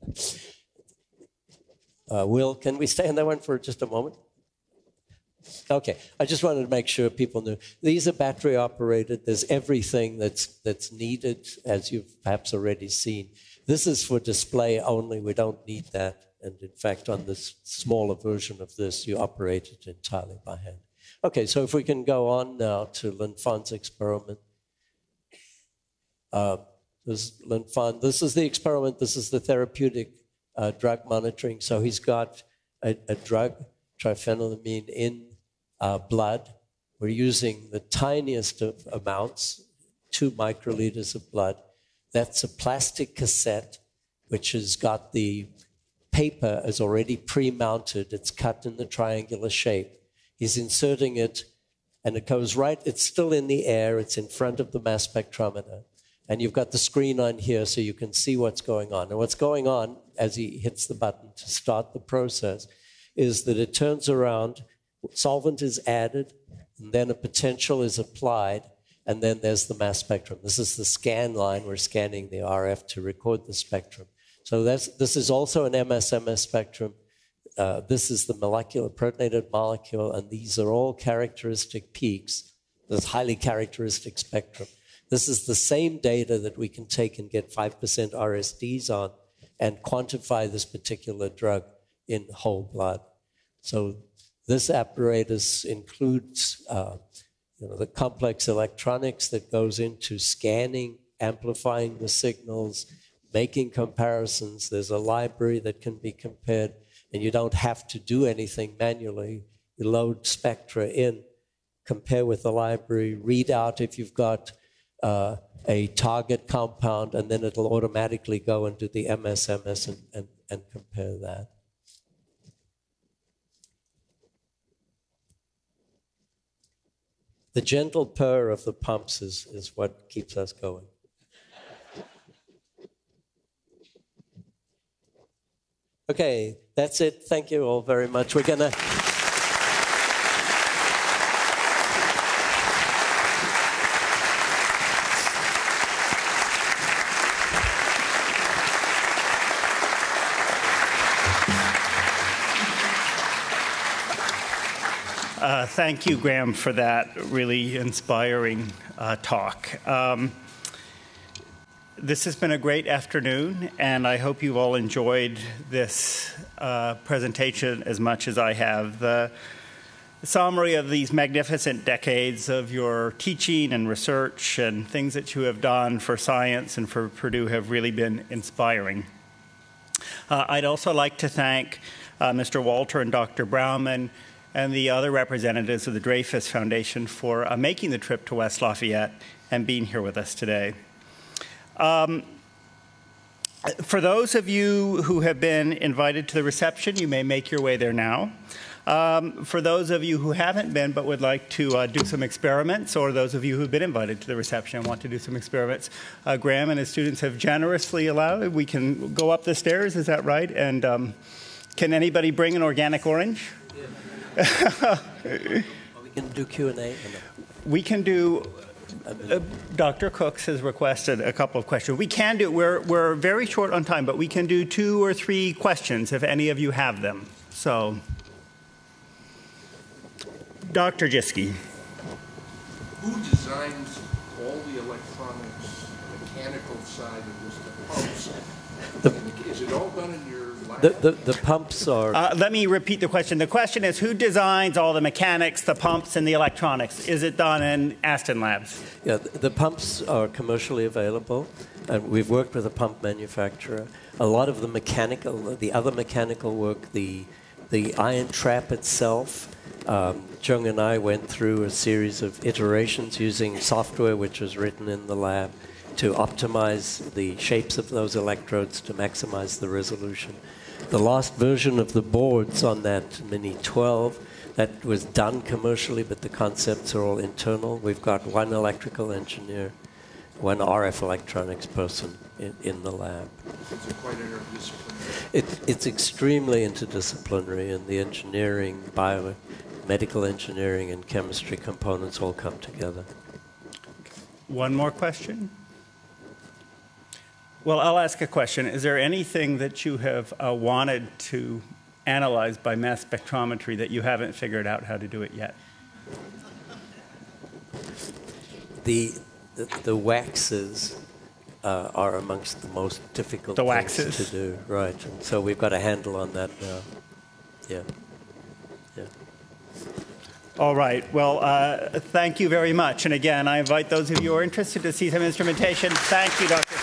Will, can we stay on that one for just a moment? Okay, I just wanted to make sure people knew. These are battery operated. There's everything that's needed, as you've perhaps already seen. This is for display only. We don't need that. And in fact, on this smaller version of this, you operate it entirely by hand. Okay, so if we can go on now to Linfon's experiment. This is the experiment. This is the therapeutic drug monitoring. So he's got a drug, triphenylamine, in blood. We're using the tiniest of amounts, 2 microliters of blood. That's a plastic cassette, which has got the paper is already pre-mounted. It's cut in the triangular shape. He's inserting it, and it goes right, it's still in the air. It's in front of the mass spectrometer. And you've got the screen on here so you can see what's going on. And what's going on as he hits the button to start the process is that it turns around, solvent is added, and then a potential is applied, and then there's the mass spectrum. This is the scan line. We're scanning the RF to record the spectrum. So this is also an MS-MS spectrum. This is the molecular, protonated molecule, and these are all characteristic peaks. This highly characteristic spectrum. This is the same data that we can take and get 5% RSDs on and quantify this particular drug in whole blood. So this apparatus includes the complex electronics that goes into scanning, amplifying the signals, making comparisons. There's a library that can be compared, and you don't have to do anything manually. You load spectra in, compare with the library, read out if you've got a target compound, and then it'll automatically go and do the MS-MS and compare that. The gentle purr of the pumps is what keeps us going. Okay, that's it. Thank you all very much. We're going to... Thank you, Graham, for that really inspiring talk. This has been a great afternoon, and I hope you've all enjoyed this presentation as much as I have. The summary of these magnificent decades of your teaching and research and things that you have done for science and for Purdue have really been inspiring. I'd also like to thank Mr. Walter and Dr. Brauman and the other representatives of the Dreyfus Foundation for making the trip to West Lafayette and being here with us today. For those of you who have been invited to the reception, you may make your way there now. For those of you who haven't been but would like to do some experiments, or those of you who've been invited to the reception and want to do some experiments, Graham and his students have generously allowed. We can go up the stairs, is that right? And can anybody bring an organic orange? Yeah. We can do Q&A? We can do... Dr. Cooks has requested a couple of questions. We can do, we're very short on time, but we can do 2 or 3 questions if any of you have them. So, Dr. Jiski. Who designs all the electronics, mechanical side of this, the pumps? Is it all done in your lab? The pumps are... let me repeat the question. The question is, who designs all the mechanics, the pumps, and the electronics? Is it done in Aston Labs? Yeah, the pumps are commercially available, and we've worked with a pump manufacturer. A lot of the other mechanical work, the ion trap itself, Jung and I went through a series of iterations using software which was written in the lab to optimize the shapes of those electrodes to maximize the resolution. The last version of the boards on that Mini 12, that was done commercially, but the concepts are all internal. We've got one electrical engineer, one RF electronics person in the lab. It's quite interdisciplinary. It's extremely interdisciplinary, and the engineering, biomedical engineering, and chemistry components all come together. One more question? Well, I'll ask a question. Is there anything that you have wanted to analyze by mass spectrometry that you haven't figured out how to do it yet? The waxes are amongst the most difficult things to do. Right. And so we've got a handle on that now. Yeah. Yeah. All right. Well, thank you very much. And again, I invite those of you who are interested to see some instrumentation. Thank you, Dr.